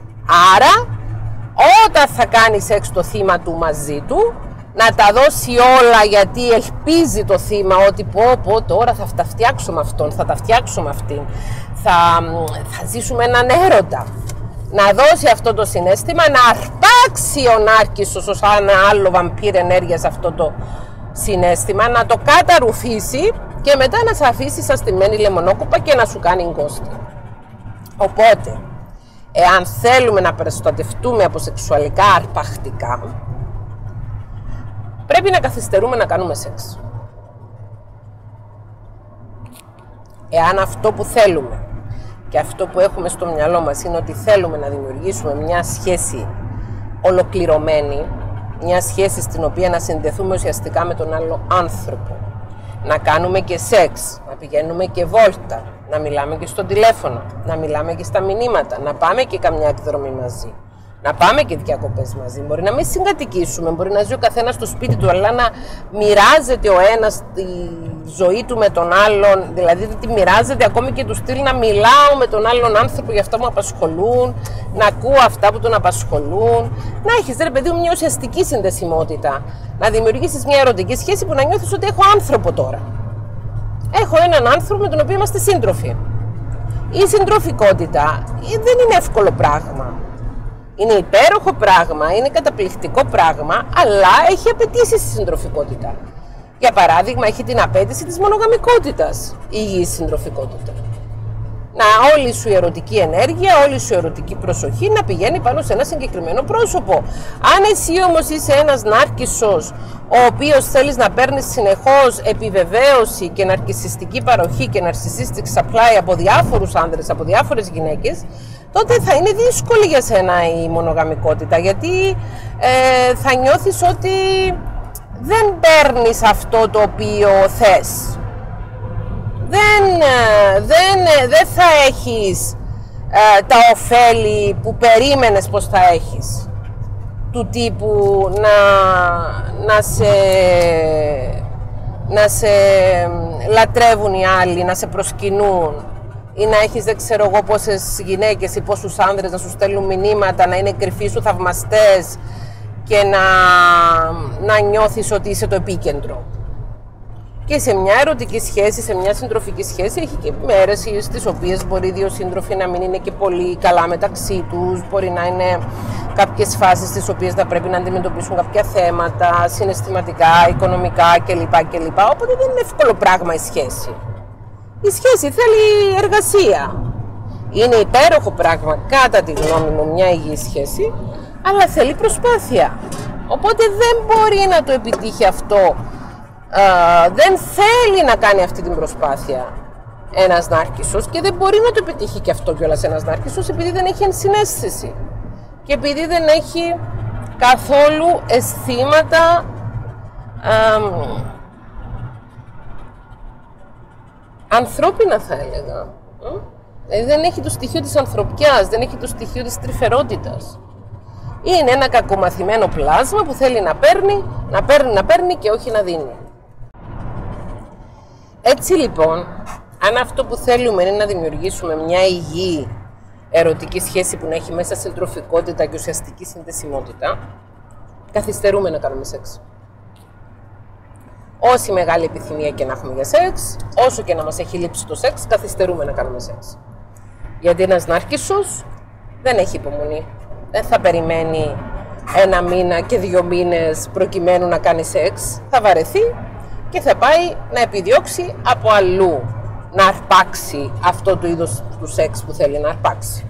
Άρα όταν θα κάνει σεξ το θύμα του μαζί του, να τα δώσει όλα, γιατί ελπίζει το θύμα ότι πω πω τώρα θα τα φτιάξω με αυτόν, θα τα φτιάξω με αυτήν, θα, θα ζήσουμε έναν έρωτα. Να δώσει αυτό το συναίσθημα, να αρπάξει ο νάρκισσος ως ένα άλλο βαμπύρ ενέργεια σε αυτό το συναίσθημα, να το καταρρουφήσει και μετά να σε αφήσει σαν στημένη λεμονόκουπα και να σου κάνει γκόστη. Οπότε, εάν θέλουμε να προστατευτούμε από σεξουαλικά αρπακτικά, πρέπει να καθυστερούμε να κάνουμε σεξ. Εάν αυτό που θέλουμε και αυτό που έχουμε στο μυαλό μας είναι ότι θέλουμε να δημιουργήσουμε μια σχέση ολοκληρωμένη, μια σχέση στην οποία να συνδεθούμε ουσιαστικά με τον άλλο άνθρωπο, να κάνουμε και σεξ, να πηγαίνουμε και βόλτα, να μιλάμε και στο τηλέφωνο, να μιλάμε και στα μηνύματα, να πάμε και καμιά εκδρομή μαζί, να πάμε και διακοπές μαζί. Μπορεί να μην συγκατοικήσουμε, μπορεί να ζει ο καθένας στο σπίτι του, αλλά να μοιράζεται ο ένας τη ζωή του με τον άλλον, δηλαδή τη μοιράζεται ακόμη και του στυλ να μιλάω με τον άλλον άνθρωπο για αυτά που με απασχολούν, να ακούω αυτά που τον απασχολούν, να έχεις ρε παιδί μου μια ουσιαστική συνδεσιμότητα, να δημιουργήσεις μια ερωτική σχέση που να νιώθεις ότι έχω άνθρωπο τώρα. Έχω έναν άνθρωπο με τον οποίο είμαστε σύντροφοι. Η συντροφικότητα δεν είναι εύκολο πράγμα. Είναι υπέροχο πράγμα, είναι καταπληκτικό πράγμα, αλλά έχει απαιτήσεις η συντροφικότητα. Για παράδειγμα, έχει την απέτηση της μονογαμικότητας, η υγιής συντροφικότητα. Να όλη σου η ερωτική ενέργεια, όλη σου η ερωτική προσοχή να πηγαίνει πάνω σε ένα συγκεκριμένο πρόσωπο. Αν εσύ όμως είσαι ένας νάρκισσος, ο οποίος θέλεις να παίρνεις συνεχώς επιβεβαίωση και ναρκισσιστική παροχή και narcissistic supply από διάφορους άνδρες, από διάφορες γυναίκες, τότε θα είναι δύσκολη για σένα η μονογαμικότητα, γιατί ε, θα νιώθεις ότι δεν παίρνεις αυτό το οποίο θες. Δεν, δεν, δεν θα έχεις ε, τα ωφέλη που περίμενες πως θα έχεις. Του τύπου να, να, σε, να σε λατρεύουν οι άλλοι, να σε προσκυνούν, ή να έχεις δεν ξέρω εγώ πόσες γυναίκες ή πόσους άνδρες να σου στέλνουν μηνύματα, να είναι κρυφοί σου θαυμαστές και να, να νιώθεις ότι είσαι το επίκεντρο. Και σε μια ερωτική σχέση, σε μια συντροφική σχέση, έχει και μέρες στις οποίες μπορεί δύο σύντροφοι να μην είναι και πολύ καλά μεταξύ τους, μπορεί να είναι κάποιες φάσεις στις οποίες θα πρέπει να αντιμετωπίσουν κάποια θέματα, συναισθηματικά, οικονομικά κλπ. κλπ. Οπότε δεν είναι εύκολο πράγμα η σχέση. Η σχέση θέλει εργασία. Είναι υπέροχο πράγμα, κατά τη γνώμη μου, μια υγιή σχέση, αλλά θέλει προσπάθεια. Οπότε δεν μπορεί να το επιτύχει αυτό. Uh, δεν θέλει να κάνει αυτή την προσπάθεια ένας νάρκισσος και δεν μπορεί να το επιτύχει και αυτό κιόλας ένας νάρκισσος, επειδή δεν έχει ενσυναίσθηση και επειδή δεν έχει καθόλου αισθήματα um, ανθρώπινα, θα έλεγα. Mm? Δηλαδή δεν έχει το στοιχείο της ανθρωπιάς, δεν έχει το στοιχείο της τρυφερότητας. Είναι ένα κακομαθημένο πλάσμα που θέλει να παίρνει, να παίρνει, να παίρνει και όχι να δίνει. Έτσι λοιπόν, αν αυτό που θέλουμε είναι να δημιουργήσουμε μια υγιή ερωτική σχέση που να έχει μέσα συντροφικότητα και ουσιαστική συνδεσιμότητα, καθυστερούμε να κάνουμε σεξ. Όση μεγάλη επιθυμία και να έχουμε για σεξ, όσο και να μας έχει λείψει το σεξ, καθυστερούμε να κάνουμε σεξ. Γιατί ένας νάρκισσος δεν έχει υπομονή. Δεν θα περιμένει ένα μήνα και δύο μήνες προκειμένου να κάνει σεξ. Θα βαρεθεί και θα πάει να επιδιώξει από αλλού να αρπάξει αυτό το είδος του σεξ που θέλει να αρπάξει.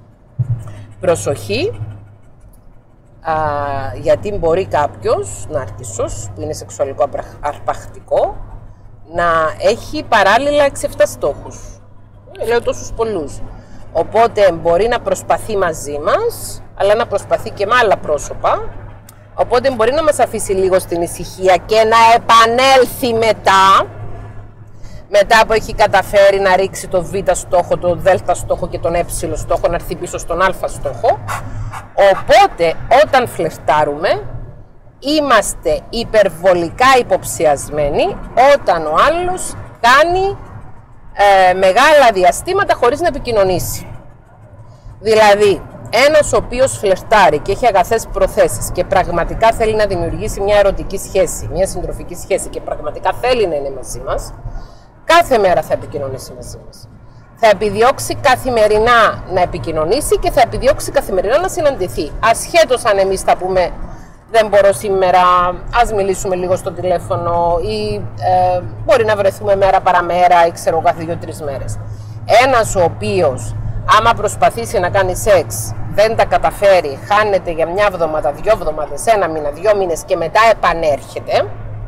Προσοχή, α, γιατί μπορεί κάποιος νάρκισσος που είναι σεξουαλικό αρπακτικό να έχει παράλληλα έξι εφτά στόχους. Λέω τόσους πολλούς. Οπότε μπορεί να προσπαθεί μαζί μας, αλλά να προσπαθεί και με άλλα πρόσωπα. Οπότε μπορεί να μας αφήσει λίγο στην ησυχία και να επανέλθει μετά, μετά που έχει καταφέρει να ρίξει το β στόχο, το δ στόχο και τον ε στόχο, να έρθει πίσω στον α στόχο. Οπότε όταν φλερτάρουμε, είμαστε υπερβολικά υποψιασμένοι όταν ο άλλος κάνει ε, μεγάλα διαστήματα χωρίς να επικοινωνήσει. Δηλαδή, ένας ο οποίος φλερτάρει και έχει αγαθές προθέσεις και πραγματικά θέλει να δημιουργήσει μια ερωτική σχέση, μια συντροφική σχέση και πραγματικά θέλει να είναι μαζί μας, κάθε μέρα θα επικοινωνήσει μαζί μας. Θα επιδιώξει καθημερινά να επικοινωνήσει και θα επιδιώξει καθημερινά να συναντηθεί. Ασχέτως αν εμείς θα πούμε δεν μπορώ σήμερα, ας μιλήσουμε λίγο στο τηλέφωνο ή ε, μπορεί να βρεθούμε μέρα παραμέρα ή ξέρω κάθε δύο-τρεις μέρες. Ένας ο οποίος άμα προσπαθήσει να κάνει σεξ, δεν τα καταφέρει, χάνεται για μια εβδομάδα, δύο εβδομάδες, ένα μήνα, δύο μήνες και μετά επανέρχεται,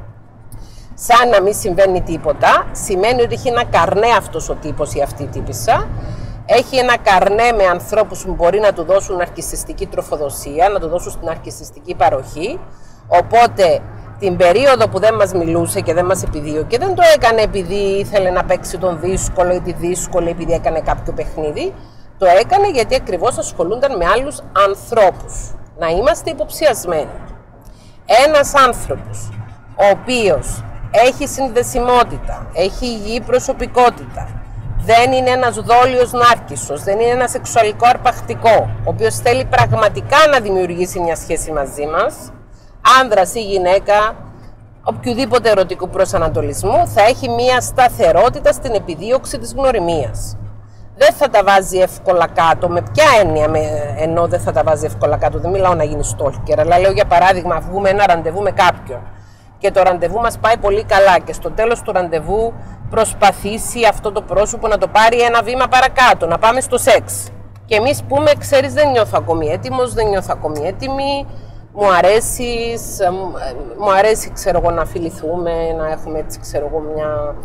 σαν να μην συμβαίνει τίποτα, σημαίνει ότι έχει ένα καρνέ αυτός ο τύπος ή αυτή η τύπισσα, έχει ένα καρνέ με ανθρώπους που μπορεί να του δώσουν ναρκισσιστική τροφοδοσία, να του δώσουν στην ναρκισσιστική παροχή, οπότε την περίοδο που δεν μας μιλούσε και δεν μας επιδίωκε, δεν το έκανε επειδή ήθελε να παίξει τον δύσκολο ή τη δύσκολη, επειδή έκανε κάποιο παιχνίδι. Το έκανε γιατί ακριβώς ασχολούνταν με άλλους ανθρώπους. Να είμαστε υποψιασμένοι. Ένας άνθρωπος ο οποίος έχει συνδεσιμότητα, έχει υγιή προσωπικότητα, δεν είναι ένας δόλιος νάρκισσος, δεν είναι ένα σεξουαλικό αρπακτικό, ο οποίος θέλει πραγματικά να δημιουργήσει μια σχέση μαζί μας, άνδρας ή γυναίκα, οποιοδήποτε ερωτικού προσανατολισμού, θα έχει μια σταθερότητα στην επιδίωξη της γνωριμίας. Δεν θα τα βάζει εύκολα κάτω. Με ποια έννοια με, ενώ δεν θα τα βάζει εύκολα κάτω? Δεν μιλάω να γίνει stalker, αλλά λέω για παράδειγμα, βγούμε ένα ραντεβού με κάποιον και το ραντεβού μας πάει πολύ καλά και στο τέλος του ραντεβού προσπαθήσει αυτό το πρόσωπο να το πάρει ένα βήμα παρακάτω, να πάμε στο σεξ. Και εμείς πούμε, ξέρεις, δεν νιώθω ακόμη έτοιμος, δεν νιώθω ακόμη έτοιμη, μου αρέσεις, μου αρέσει, ξέρω εγώ, να φιληθούμε, να έχουμε έτσι, ξέρω εγώ, μια...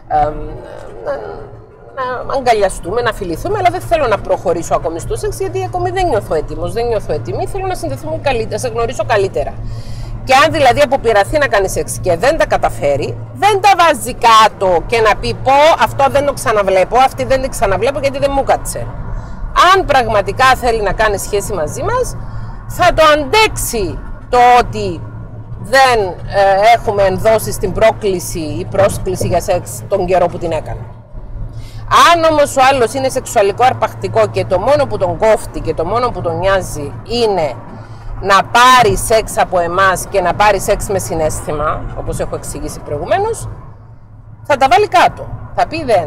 να, να αγκαλιαστούμε, να φιληθούμε, αλλά δεν θέλω να προχωρήσω ακόμη στο σεξ, γιατί ακόμη δεν νιώθω έτοιμος, δεν νιώθω έτοιμη, θέλω να συνδεθούμε καλύτερα, να σε γνωρίσω καλύτερα. Και αν δηλαδή αποπειραθεί να κάνει σεξ και δεν τα καταφέρει, δεν τα βάζει κάτω και να πει πω αυτό δεν το ξαναβλέπω, αυτή δεν την ξαναβλέπω γιατί δεν μου κάτσε. Αν πραγματικά θέλει να κάνει σχέση μαζί μας, θα το αντέξει το ότι δεν ε, έχουμε ενδώσει στην πρόκληση ή πρόσκληση για σεξ τον καιρό που την έκανε. Αν όμως ο άλλος είναι σεξουαλικό αρπακτικό και το μόνο που τον κόφτει και το μόνο που τον νοιάζει είναι να πάρει σεξ από εμάς και να πάρει σεξ με συναίσθημα, όπως έχω εξηγήσει προηγουμένως, θα τα βάλει κάτω. Θα πει δεν.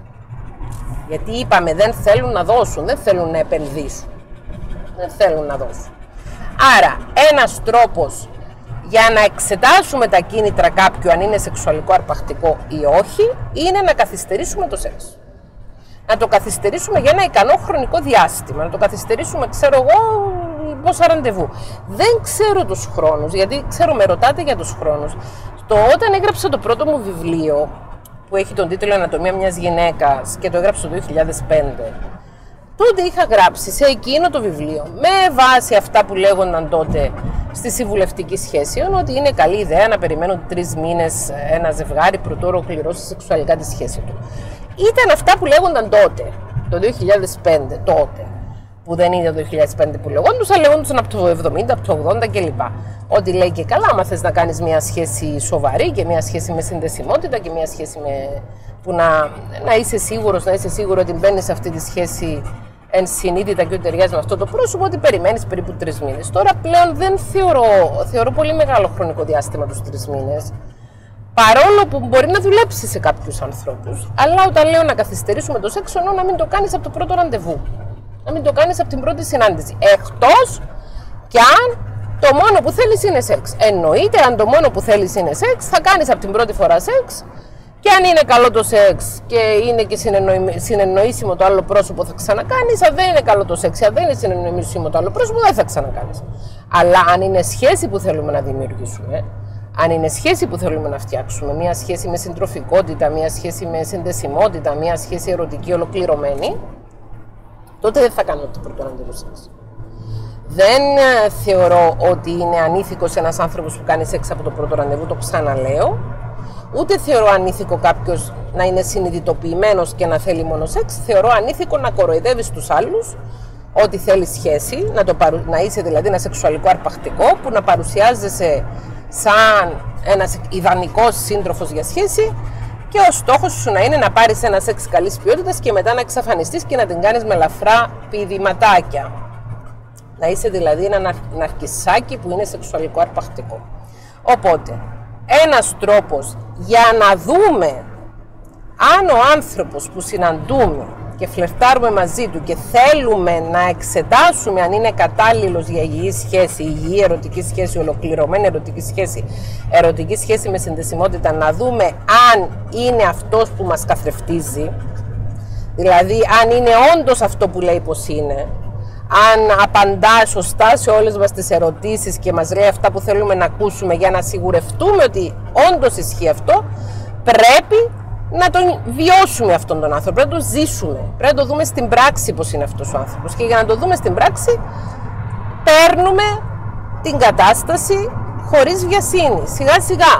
Γιατί είπαμε δεν θέλουν να δώσουν, δεν θέλουν να επενδύσουν. Δεν θέλουν να δώσουν. Άρα ένας τρόπος για να εξετάσουμε τα κίνητρα κάποιου αν είναι σεξουαλικό αρπακτικό ή όχι, είναι να καθυστερήσουμε το σεξ. Να το καθυστερήσουμε για ένα ικανό χρονικό διάστημα. Να το καθυστερήσουμε, ξέρω εγώ, πόσα ραντεβού. Δεν ξέρω τους χρόνους, γιατί ξέρω, με ρωτάτε για τους χρόνους. Το, όταν έγραψα το πρώτο μου βιβλίο, που έχει τον τίτλο «Ανατομία μιας γυναίκας» και το έγραψα το δύο χιλιάδες πέντε, τότε είχα γράψει σε εκείνο το βιβλίο, με βάση αυτά που λέγονταν τότε στη συμβουλευτική σχέση, ότι είναι καλή ιδέα να περιμένουν τρεις μήνες ένα ζευγάρι προτού ολοκληρώσει σεξουαλικά τη σχέση του. Ήταν αυτά που λέγονταν τότε, το δύο χιλιάδες πέντε, τότε. Που δεν είναι το δύο χιλιάδες πέντε που λεγόντουσαν, λεγόντουσαν από το εβδομήντα, από το ογδόντα κλπ. Ότι λέει και καλά, άμα θες να κάνεις μια σχέση σοβαρή και μια σχέση με συνδεσιμότητα και μια σχέση με... που να, να είσαι σίγουρος, να είσαι σίγουρο ότι μπαίνεις σε αυτή τη σχέση ενσυνείδητα και ότι ταιριάζει με αυτό το πρόσωπο, ότι περιμένεις περίπου τρεις μήνες. Τώρα πλέον δεν θεωρώ, θεωρώ πολύ μεγάλο χρονικό διάστημα τους τρεις μήνες. Παρόλο που μπορεί να δουλέψει σε κάποιους ανθρώπους. Αλλά όταν λέω να καθυστερήσουμε το σεξ, εννοώ να μην το κάνεις από το πρώτο ραντεβού. Να μην το κάνεις από την πρώτη συνάντηση. Εκτός κι αν το μόνο που θέλεις είναι σεξ. Εννοείται, αν το μόνο που θέλεις είναι σεξ, θα κάνεις από την πρώτη φορά σεξ. Και αν είναι καλό το σεξ και είναι και συνεννοήσιμο το άλλο πρόσωπο, θα ξανακάνεις. Αν δεν είναι καλό το σεξ, αν δεν είναι συνεννοήσιμο το άλλο πρόσωπο, δεν θα ξανακάνεις. Αλλά αν είναι σχέση που θέλουμε να δημιουργήσουμε, αν είναι σχέση που θέλουμε να φτιάξουμε, μια σχέση με συντροφικότητα, μια σχέση με συνδεσιμότητα, μια σχέση ερωτική ολοκληρωμένη, τότε δεν θα κάνω το πρώτο ραντεβού σεξ. Δεν θεωρώ ότι είναι ανήθικος ένας άνθρωπος που κάνει σεξ από το πρώτο ραντεβού, το ξαναλέω. Ούτε θεωρώ ανήθικο κάποιος να είναι συνειδητοποιημένος και να θέλει μόνο σεξ. Θεωρώ ανήθικο να κοροϊδεύεις τους άλλους ότι θέλει σχέση, να, το παρου... να είσαι δηλαδή ένα σεξουαλικό αρπακτικό που να παρουσιάζεσαι σαν ένας ιδανικός σύντροφος για σχέση και ο στόχος σου να είναι να πάρεις ένα σεξ καλής ποιότητας και μετά να εξαφανιστείς και να την κάνεις με ελαφρά πηδηματάκια. Να είσαι δηλαδή ένα ναρκισσάκι που είναι σεξουαλικό αρπακτικό. Οπότε, ένας τρόπος για να δούμε αν ο άνθρωπος που συναντούμε και φλερτάρουμε μαζί του και θέλουμε να εξετάσουμε αν είναι κατάλληλος για υγιή σχέση, υγιή ερωτική σχέση, ολοκληρωμένη ερωτική σχέση, ερωτική σχέση με συνδεσιμότητα, να δούμε αν είναι αυτός που μας καθρεφτίζει, δηλαδή αν είναι όντως αυτό που λέει πως είναι, αν απαντά σωστά σε όλες μας τις ερωτήσεις και μας λέει αυτά που θέλουμε να ακούσουμε για να σιγουρευτούμε ότι όντως ισχύει αυτό, πρέπει να τον βιώσουμε αυτόν τον άνθρωπο, πρέπει να τον ζήσουμε, πρέπει να το δούμε στην πράξη πως είναι αυτός ο άνθρωπος. Και για να το δούμε στην πράξη, παίρνουμε την κατάσταση χωρίς βιασύνη, σιγά σιγά.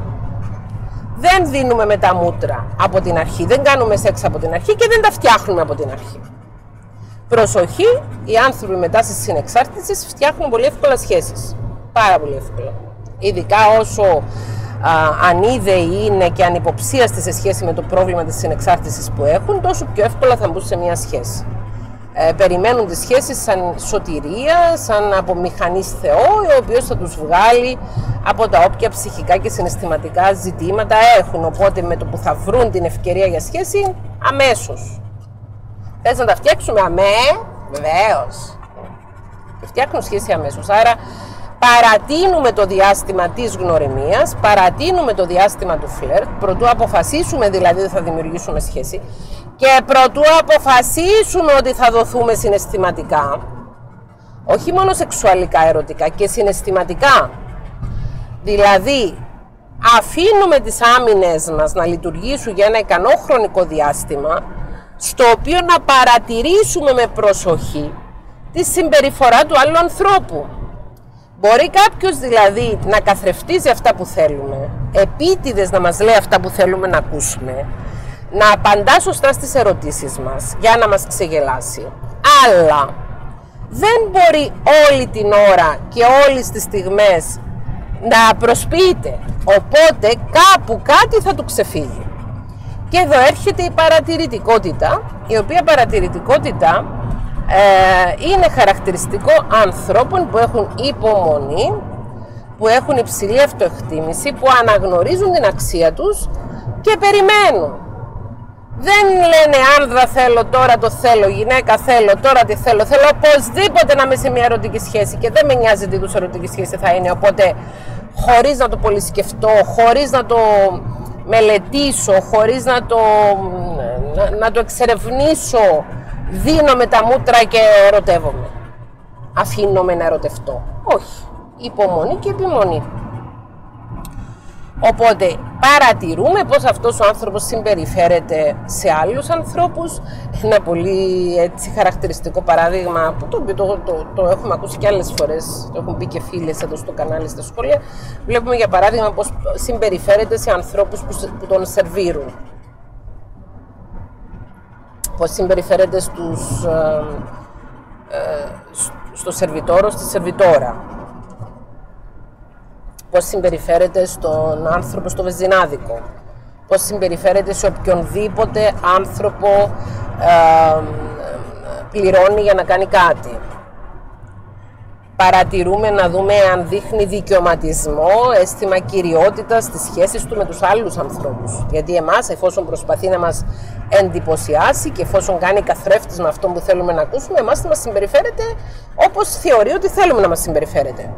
Δεν δίνουμε με τα μούτρα από την αρχή, δεν κάνουμε σεξ από την αρχή και δεν τα φτιάχνουμε από την αρχή. Προσοχή, οι άνθρωποι μετά στις συνεξάρτησεις φτιάχνουν πολύ εύκολα σχέσεις. Πάρα πολύ εύκολα. Ειδικά όσο α, ανίδεοι είναι και ανυποψίαστοι σε σχέση με το πρόβλημα της συνεξάρτησης που έχουν, τόσο πιο εύκολα θα μπουν σε μια σχέση. Ε, περιμένουν τις σχέσεις σαν σωτηρία, σαν από μηχανής Θεό, ο οποίος θα τους βγάλει από τα όποια ψυχικά και συναισθηματικά ζητήματα έχουν. Οπότε με το που θα βρουν την ευκαιρία για σχέση, αμέσως. Θες να τα φτιάξουμε αμέ, βεβαίως. Και φτιάχνουν σχέση αμέσως. Άρα παρατείνουμε το διάστημα της γνωριμίας, παρατείνουμε το διάστημα του φλερτ, προτού αποφασίσουμε δηλαδή ότι θα δημιουργήσουμε σχέση και προτού αποφασίσουμε ότι θα δοθούμε συναισθηματικά, όχι μόνο σεξουαλικά, ερωτικά και συναισθηματικά. Δηλαδή, αφήνουμε τις άμυνες μας να λειτουργήσουν για ένα ικανό χρονικό διάστημα, στο οποίο να παρατηρήσουμε με προσοχή τη συμπεριφορά του άλλου ανθρώπου. Μπορεί κάποιος δηλαδή να καθρεφτίζει αυτά που θέλουμε, επίτηδες να μας λέει αυτά που θέλουμε να ακούσουμε, να απαντά σωστά στις ερωτήσεις μας για να μας ξεγελάσει, αλλά δεν μπορεί όλη την ώρα και όλες τις στιγμές να προσποιείται, οπότε κάπου κάτι θα του ξεφύγει. Και εδώ έρχεται η παρατηρητικότητα, η οποία παρατηρητικότητα ε, είναι χαρακτηριστικό ανθρώπων που έχουν υπομονή, που έχουν υψηλή αυτοεκτίμηση, που αναγνωρίζουν την αξία τους και περιμένουν. Δεν λένε αν δεν θέλω τώρα το θέλω, γυναίκα θέλω, τώρα τι θέλω, θέλω οπωσδήποτε να είμαι σε μια ερωτική σχέση και δεν με νοιάζει τι τους ερωτική σχέση θα είναι, οπότε χωρίς να το πολυσκεφτώ, χωρίς να το μελετήσω, χωρίς να το, να, να το εξερευνήσω, δίνομαι τα μούτρα και ερωτεύομαι. Αφήνομαι να ερωτευτώ. Όχι. Υπομονή και επιμονή. Οπότε παρατηρούμε πως αυτός ο άνθρωπος συμπεριφέρεται σε άλλους ανθρώπους. Ένα πολύ έτσι, χαρακτηριστικό παράδειγμα που το, το, το, το έχουμε ακούσει και άλλες φορές, το έχουν πει και φίλες εδώ στο κανάλι, στα σχόλια. Βλέπουμε για παράδειγμα πως συμπεριφέρεται σε ανθρώπους που, που τον σερβίρουν. Πως συμπεριφέρεται στους, ε, ε, στο σερβιτόρο, στη σερβιτόρα. Πώς συμπεριφέρεται στον άνθρωπο στο βενζινάδικο, πώς συμπεριφέρεται σε οποιονδήποτε άνθρωπο ε, πληρώνει για να κάνει κάτι. Παρατηρούμε να δούμε αν δείχνει δικαιωματισμό, αίσθημα κυριότητας στις σχέσεις του με τους άλλους ανθρώπους. Γιατί εμάς, εφόσον προσπαθεί να μας εντυπωσιάσει και εφόσον κάνει καθρέφτης με αυτό που θέλουμε να ακούσουμε, εμάς θα μας συμπεριφέρεται όπως θεωρεί ότι θέλουμε να μας συμπεριφέρεται.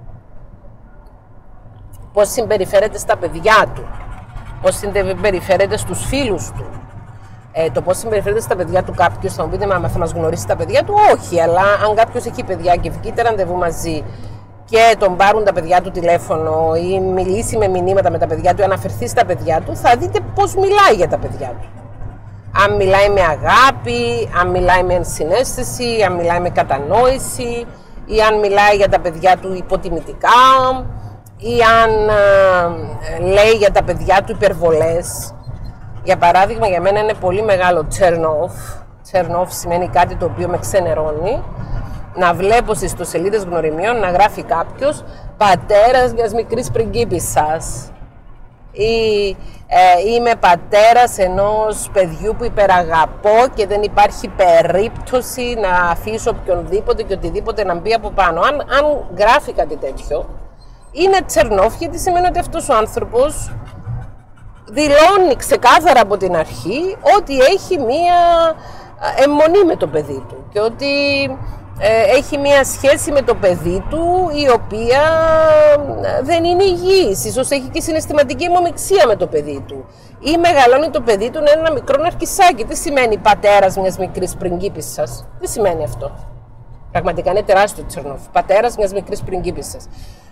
Πώς συμπεριφέρεται στα παιδιά του, πώς συμπεριφέρεται στους φίλους του. Ε, το πώς συμπεριφέρεται στα παιδιά του κάποιος, θα μου πείτε, μα θα μας γνωρίσει τα παιδιά του, όχι, αλλά αν κάποιος έχει παιδιά και βγείτε ραντεβού μαζί και τον πάρουν τα παιδιά του τηλέφωνο ή μιλήσει με μηνύματα με τα παιδιά του ή αναφερθεί στα παιδιά του, θα δείτε πώς μιλάει για τα παιδιά του. Αν μιλάει με αγάπη, αν μιλάει με ενσυναίσθηση, αν μιλάει με κατανόηση ή αν μιλάει για τα παιδιά του υποτιμητικά, ή αν ε, λέει για τα παιδιά του υπερβολές. Για παράδειγμα, για μένα είναι πολύ μεγάλο turn off. Turn off σημαίνει κάτι το οποίο με ξενερώνει. Να βλέπω στις ιστοσελίδες γνωριμιών να γράφει κάποιος πατέρας μιας μικρής πριγκίπισσας ή ε, είμαι πατέρας ενός παιδιού που υπεραγαπώ και δεν υπάρχει περίπτωση να αφήσω οποιονδήποτε και οτιδήποτε να μπει από πάνω. Αν, αν γράφει κάτι τέτοιο, είναι τσερνόφ, γιατί σημαίνει ότι αυτός ο άνθρωπος δηλώνει ξεκάθαρα από την αρχή ότι έχει μία αιμονή με το παιδί του και ότι ε, έχει μία σχέση με το παιδί του η οποία δεν είναι υγιής, ίσως έχει και συναισθηματική αιμομιξία με το παιδί του ή μεγαλώνει το παιδί του να είναι ένα μικρό ναρκισάκι. Τι σημαίνει πατέρας μιας μικρής πριγκίπισσας? Τι σημαίνει αυτό? Πραγματικά είναι τεράστιο τσερνόφ. Πατέρας μιας μικρής πριγκίπισσας.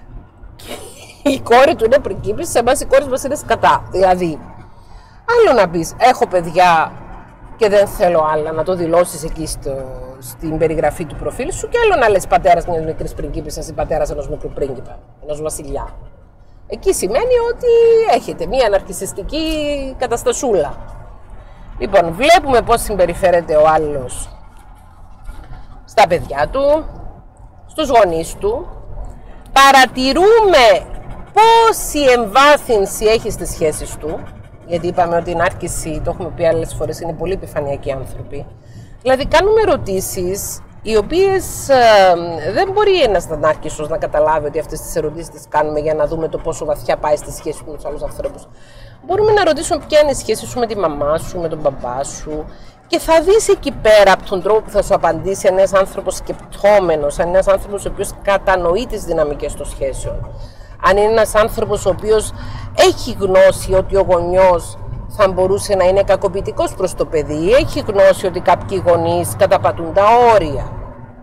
Η κόρη του είναι πριγκίπισσα, εμάς οι κόρες μας είναι σκατά. Δηλαδή, άλλο να πεις, έχω παιδιά και δεν θέλω άλλα, να το δηλώσεις εκεί στο, στην περιγραφή του προφίλ σου, και άλλο να λες πατέρας μιας μικρής πριγκίπισσας ή πατέρας ενός μικρού πρίγκιπα, ενός βασιλιά. Εκεί σημαίνει ότι έχετε μια ναρκισσιστική καταστασούλα. Λοιπόν, βλέπουμε πώς συμπεριφέρεται ο άλλος στα παιδιά του, στους γονείς του. Παρατηρούμε πόση εμβάθυνση έχει στις σχέσεις του, γιατί είπαμε ότι η νάρκηση, το έχουμε πει άλλες φορές, είναι πολύ επιφανειακοί άνθρωποι. Δηλαδή κάνουμε ερωτήσεις οι οποίες ε, δεν μπορεί ένας νάρκισσος να καταλάβει ότι αυτές τις ερωτήσεις τις κάνουμε για να δούμε το πόσο βαθιά πάει στη σχέση του με τους άλλους ανθρώπους. Μπορούμε να ρωτήσουμε ποια είναι η σχέση σου με τη μαμά σου, με τον μπαμπά σου, Και θα δεις εκεί πέρα από τον τρόπο που θα σου απαντήσει ένας άνθρωπος σκεπτόμενος, ένας άνθρωπος ο οποίος κατανοεί τις δυναμικές των σχέσεων. Αν είναι ένας άνθρωπος ο οποίος έχει γνώση ότι ο γονιός θα μπορούσε να είναι κακοποιητικός προς το παιδί, έχει γνώση ότι κάποιοι γονείς καταπατούν τα όρια.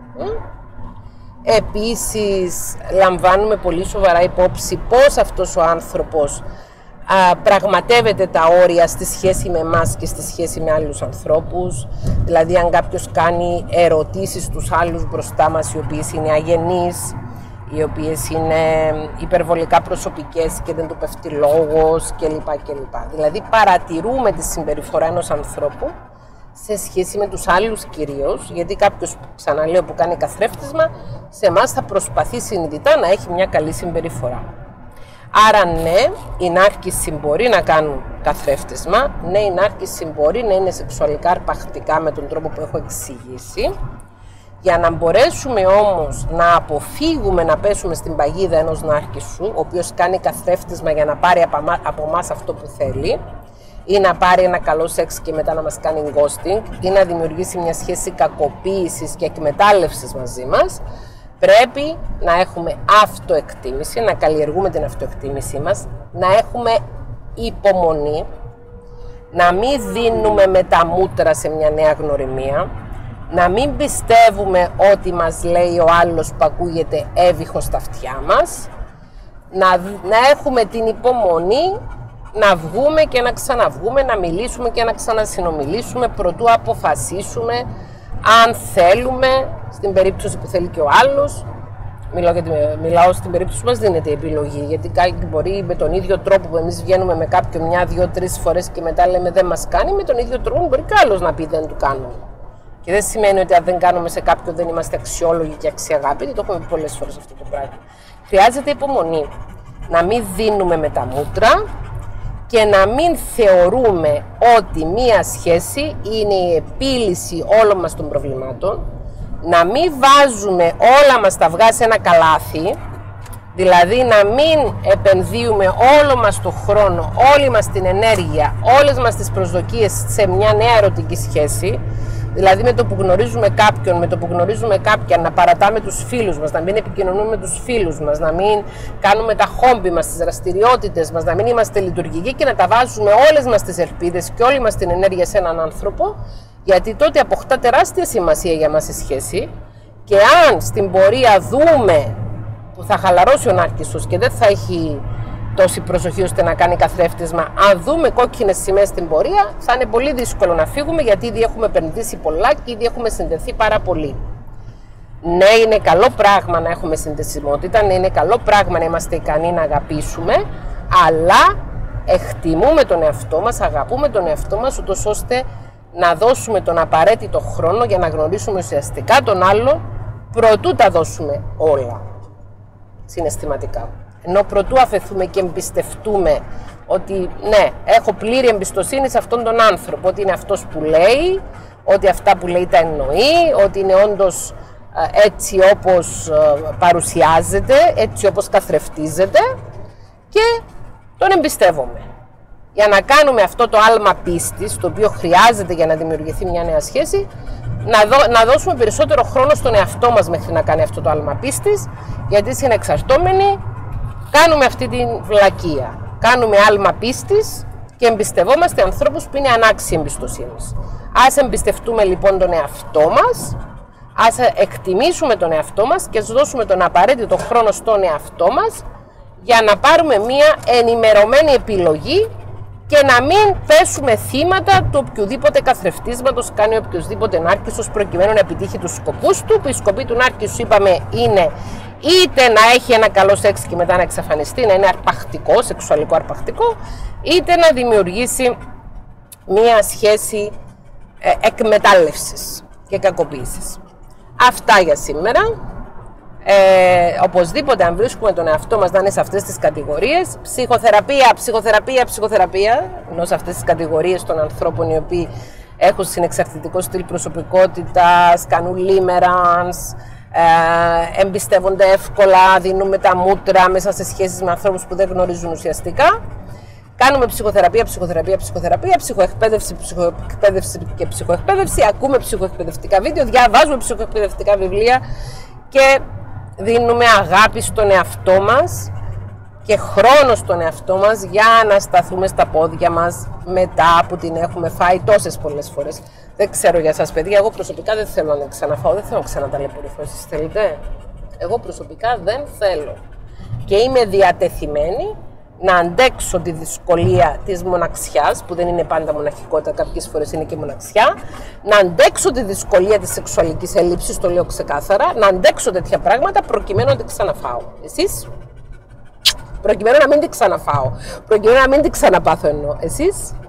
Επίσης, λαμβάνουμε πολύ σοβαρά υπόψη πώς αυτός ο άνθρωπος α, πραγματεύεται τα όρια στη σχέση με εμάς και στη σχέση με άλλους ανθρώπους. Δηλαδή, αν κάποιος κάνει ερωτήσεις στους άλλους μπροστά μας, οι οποίες είναι αγενείς, οι οποίες είναι υπερβολικά προσωπικές και δεν του πέφτει λόγος κλπ. κλπ. Δηλαδή, παρατηρούμε τη συμπεριφορά ενός ανθρώπου σε σχέση με τους άλλους κυρίως, γιατί κάποιος, ξαναλέω, που κάνει καθρέφτισμα, σε εμάς θα προσπαθεί συνειδητά να έχει μια καλή συμπεριφορά. Άρα ναι, οι νάρκισσοι μπορεί να κάνουν καθρέφτισμα, ναι, οι νάρκισσοι μπορεί να είναι σεξουαλικά αρπακτικά με τον τρόπο που έχω εξηγήσει. Για να μπορέσουμε όμως να αποφύγουμε να πέσουμε στην παγίδα ενός νάρκισσου, ο οποίος κάνει καθρέφτισμα για να πάρει από εμάς αυτό που θέλει, ή να πάρει ένα καλό σεξ και μετά να μας κάνει ghosting, ή να δημιουργήσει μια σχέση κακοποίησης και εκμετάλλευσης μαζί μας, πρέπει να έχουμε αυτοεκτίμηση, να καλλιεργούμε την αυτοεκτίμησή μας, να έχουμε υπομονή, να μην δίνουμε με τα μούτρα σε μια νέα γνωριμία, να μην πιστεύουμε ότι μας λέει ο άλλος που ακούγεται έβυχος στα αυτιά μας, να, να έχουμε την υπομονή να βγούμε και να ξαναβγούμε, να μιλήσουμε και να ξανασυνομιλήσουμε προτού αποφασίσουμε αν θέλουμε, στην περίπτωση που θέλει και ο άλλος. Μιλάω, γιατί, μιλάω στην περίπτωση που μας δίνεται η επιλογή, γιατί κάποιοι μπορεί με τον ίδιο τρόπο που εμείς βγαίνουμε με κάποιον μια, δύο, τρεις φορές και μετά λέμε δεν μας κάνει, με τον ίδιο τρόπο μπορεί κι άλλος να πει δεν του κάνουμε. Και δεν σημαίνει ότι αν δεν κάνουμε σε κάποιον δεν είμαστε αξιόλογοι και αξιαγάπητοι, το έχουμε πει πολλές φορές αυτό το πράγμα. Χρειάζεται υπομονή, να μην δίνουμε με τα μούτρα και να μην θεωρούμε ότι μία σχέση είναι η επίλυση όλων μας των προβλημάτων, να μην βάζουμε όλα μας τα αυγά σε ένα καλάθι, δηλαδή να μην επενδύουμε όλο μας το χρόνο, όλη μας την ενέργεια, όλες μας τις προσδοκίες σε μια νέα ερωτική σχέση. Δηλαδή με το που γνωρίζουμε κάποιον, με το που γνωρίζουμε κάποια, να παρατάμε τους φίλους μας, να μην επικοινωνούμε με τους φίλους μας, να μην κάνουμε τα χόμπι μας, τις δραστηριότητες μας, να μην είμαστε λειτουργικοί και να τα βάζουμε όλες μας τις ελπίδες και όλη μας την ενέργεια σε έναν άνθρωπο, γιατί τότε αποκτά τεράστια σημασία για μας η σχέση. Και αν στην πορεία δούμε που θα χαλαρώσει ο νάρκισσος και δεν θα έχει τόση προσοχή ώστε να κάνει καθρέφτισμα, αν δούμε κόκκινες σημαίες στην πορεία, θα είναι πολύ δύσκολο να φύγουμε, γιατί ήδη έχουμε επενδύσει πολλά και ήδη έχουμε συνδεθεί πάρα πολύ. Ναι, είναι καλό πράγμα να έχουμε συνδεσιμότητα, ναι, είναι καλό πράγμα να είμαστε ικανοί να αγαπήσουμε, αλλά εκτιμούμε τον εαυτό μας, αγαπούμε τον εαυτό μας, ούτως ώστε να δώσουμε τον απαραίτητο χρόνο για να γνωρίσουμε ουσιαστικά τον άλλο, προτού τα δώσουμε όλα συναισθηματικά. Ενώ προτού αφαιθούμε και εμπιστευτούμε ότι ναι, έχω πλήρη εμπιστοσύνη σε αυτόν τον άνθρωπο, ότι είναι αυτός που λέει, ότι αυτά που λέει τα εννοεί, ότι είναι όντως έτσι όπως παρουσιάζεται, έτσι όπως καθρεφτίζεται, και τον εμπιστεύομαι. Για να κάνουμε αυτό το άλμα πίστης, το οποίο χρειάζεται για να δημιουργηθεί μια νέα σχέση, να, δω, να δώσουμε περισσότερο χρόνο στον εαυτό μας μέχρι να κάνει αυτό το άλμα πίστης, γιατί συνεξαρτώμενοι κάνουμε αυτή την βλακεία. Κάνουμε άλμα πίστης και εμπιστευόμαστε ανθρώπους που είναι ανάξιοι εμπιστοσύνης. Ας εμπιστευτούμε λοιπόν τον εαυτό μας, ας εκτιμήσουμε τον εαυτό μας και ας δώσουμε τον απαραίτητο χρόνο στον εαυτό μας για να πάρουμε μια ενημερωμένη επιλογή και να μην πέσουμε θύματα του οποιοδήποτε καθρεφτίσματος κάνει οποιοδήποτε νάρκισσος προκειμένου να επιτύχει τους σκοπούς του, που οι σκοποί του νάρκισσου, είπαμε, είναι είτε να έχει ένα καλό σεξ και μετά να εξαφανιστεί, να είναι αρπακτικό, σεξουαλικό αρπακτικό, είτε να δημιουργήσει μία σχέση ε, εκμετάλλευσης και κακοποίησης. Αυτά για σήμερα. Ε, οπωσδήποτε, αν βρίσκουμε τον εαυτό μας να είναι σε αυτές τις κατηγορίες, ψυχοθεραπεία, ψυχοθεραπεία, ψυχοθεραπεία, ενώ σε αυτές τις κατηγορίες των ανθρώπων οι οποίοι έχουν συνεξαρτητικό στυλ προσωπικότητας, κάνουν limerence, ε, εμπιστεύονται εύκολα, δίνουν τα μούτρα μέσα σε σχέσεις με ανθρώπους που δεν γνωρίζουν ουσιαστικά, Κάνουμε ψυχοθεραπεία, ψυχοθεραπεία, ψυχοθεραπεία, ψυχοεκπαίδευση, ψυχοεκπαίδευση και ψυχοεκπαίδευση. Ακούμε ψυχοεκπαιδευτικά βίντεο, διαβάζουμε ψυχοεκπαιδευτικά βιβλία και δίνουμε αγάπη στον εαυτό μας και χρόνο στον εαυτό μας για να σταθούμε στα πόδια μας μετά που την έχουμε φάει τόσες πολλές φορές. Δεν ξέρω για σας παιδιά, εγώ προσωπικά δεν θέλω να ξαναφάω, δεν θέλω να ξαναταλαιπωρηθώ. Εσείς θέλετε? Εγώ προσωπικά δεν θέλω. Και είμαι διατεθειμένη να αντέξω τη δυσκολία της μοναξιάς, που δεν είναι πάντα μοναχικότητα, κάποιες φορές είναι και μοναξιά, να αντέξω τη δυσκολία της σεξουαλικής έλλειψης, το λέω ξεκάθαρα, να αντέξω τέτοια πράγματα προκειμένου να την ξαναφάω. Εσείς? Προκειμένου να μην την ξαναφάω, προκειμένου να μην την ξαναπάθω εννοώ. Εσείς?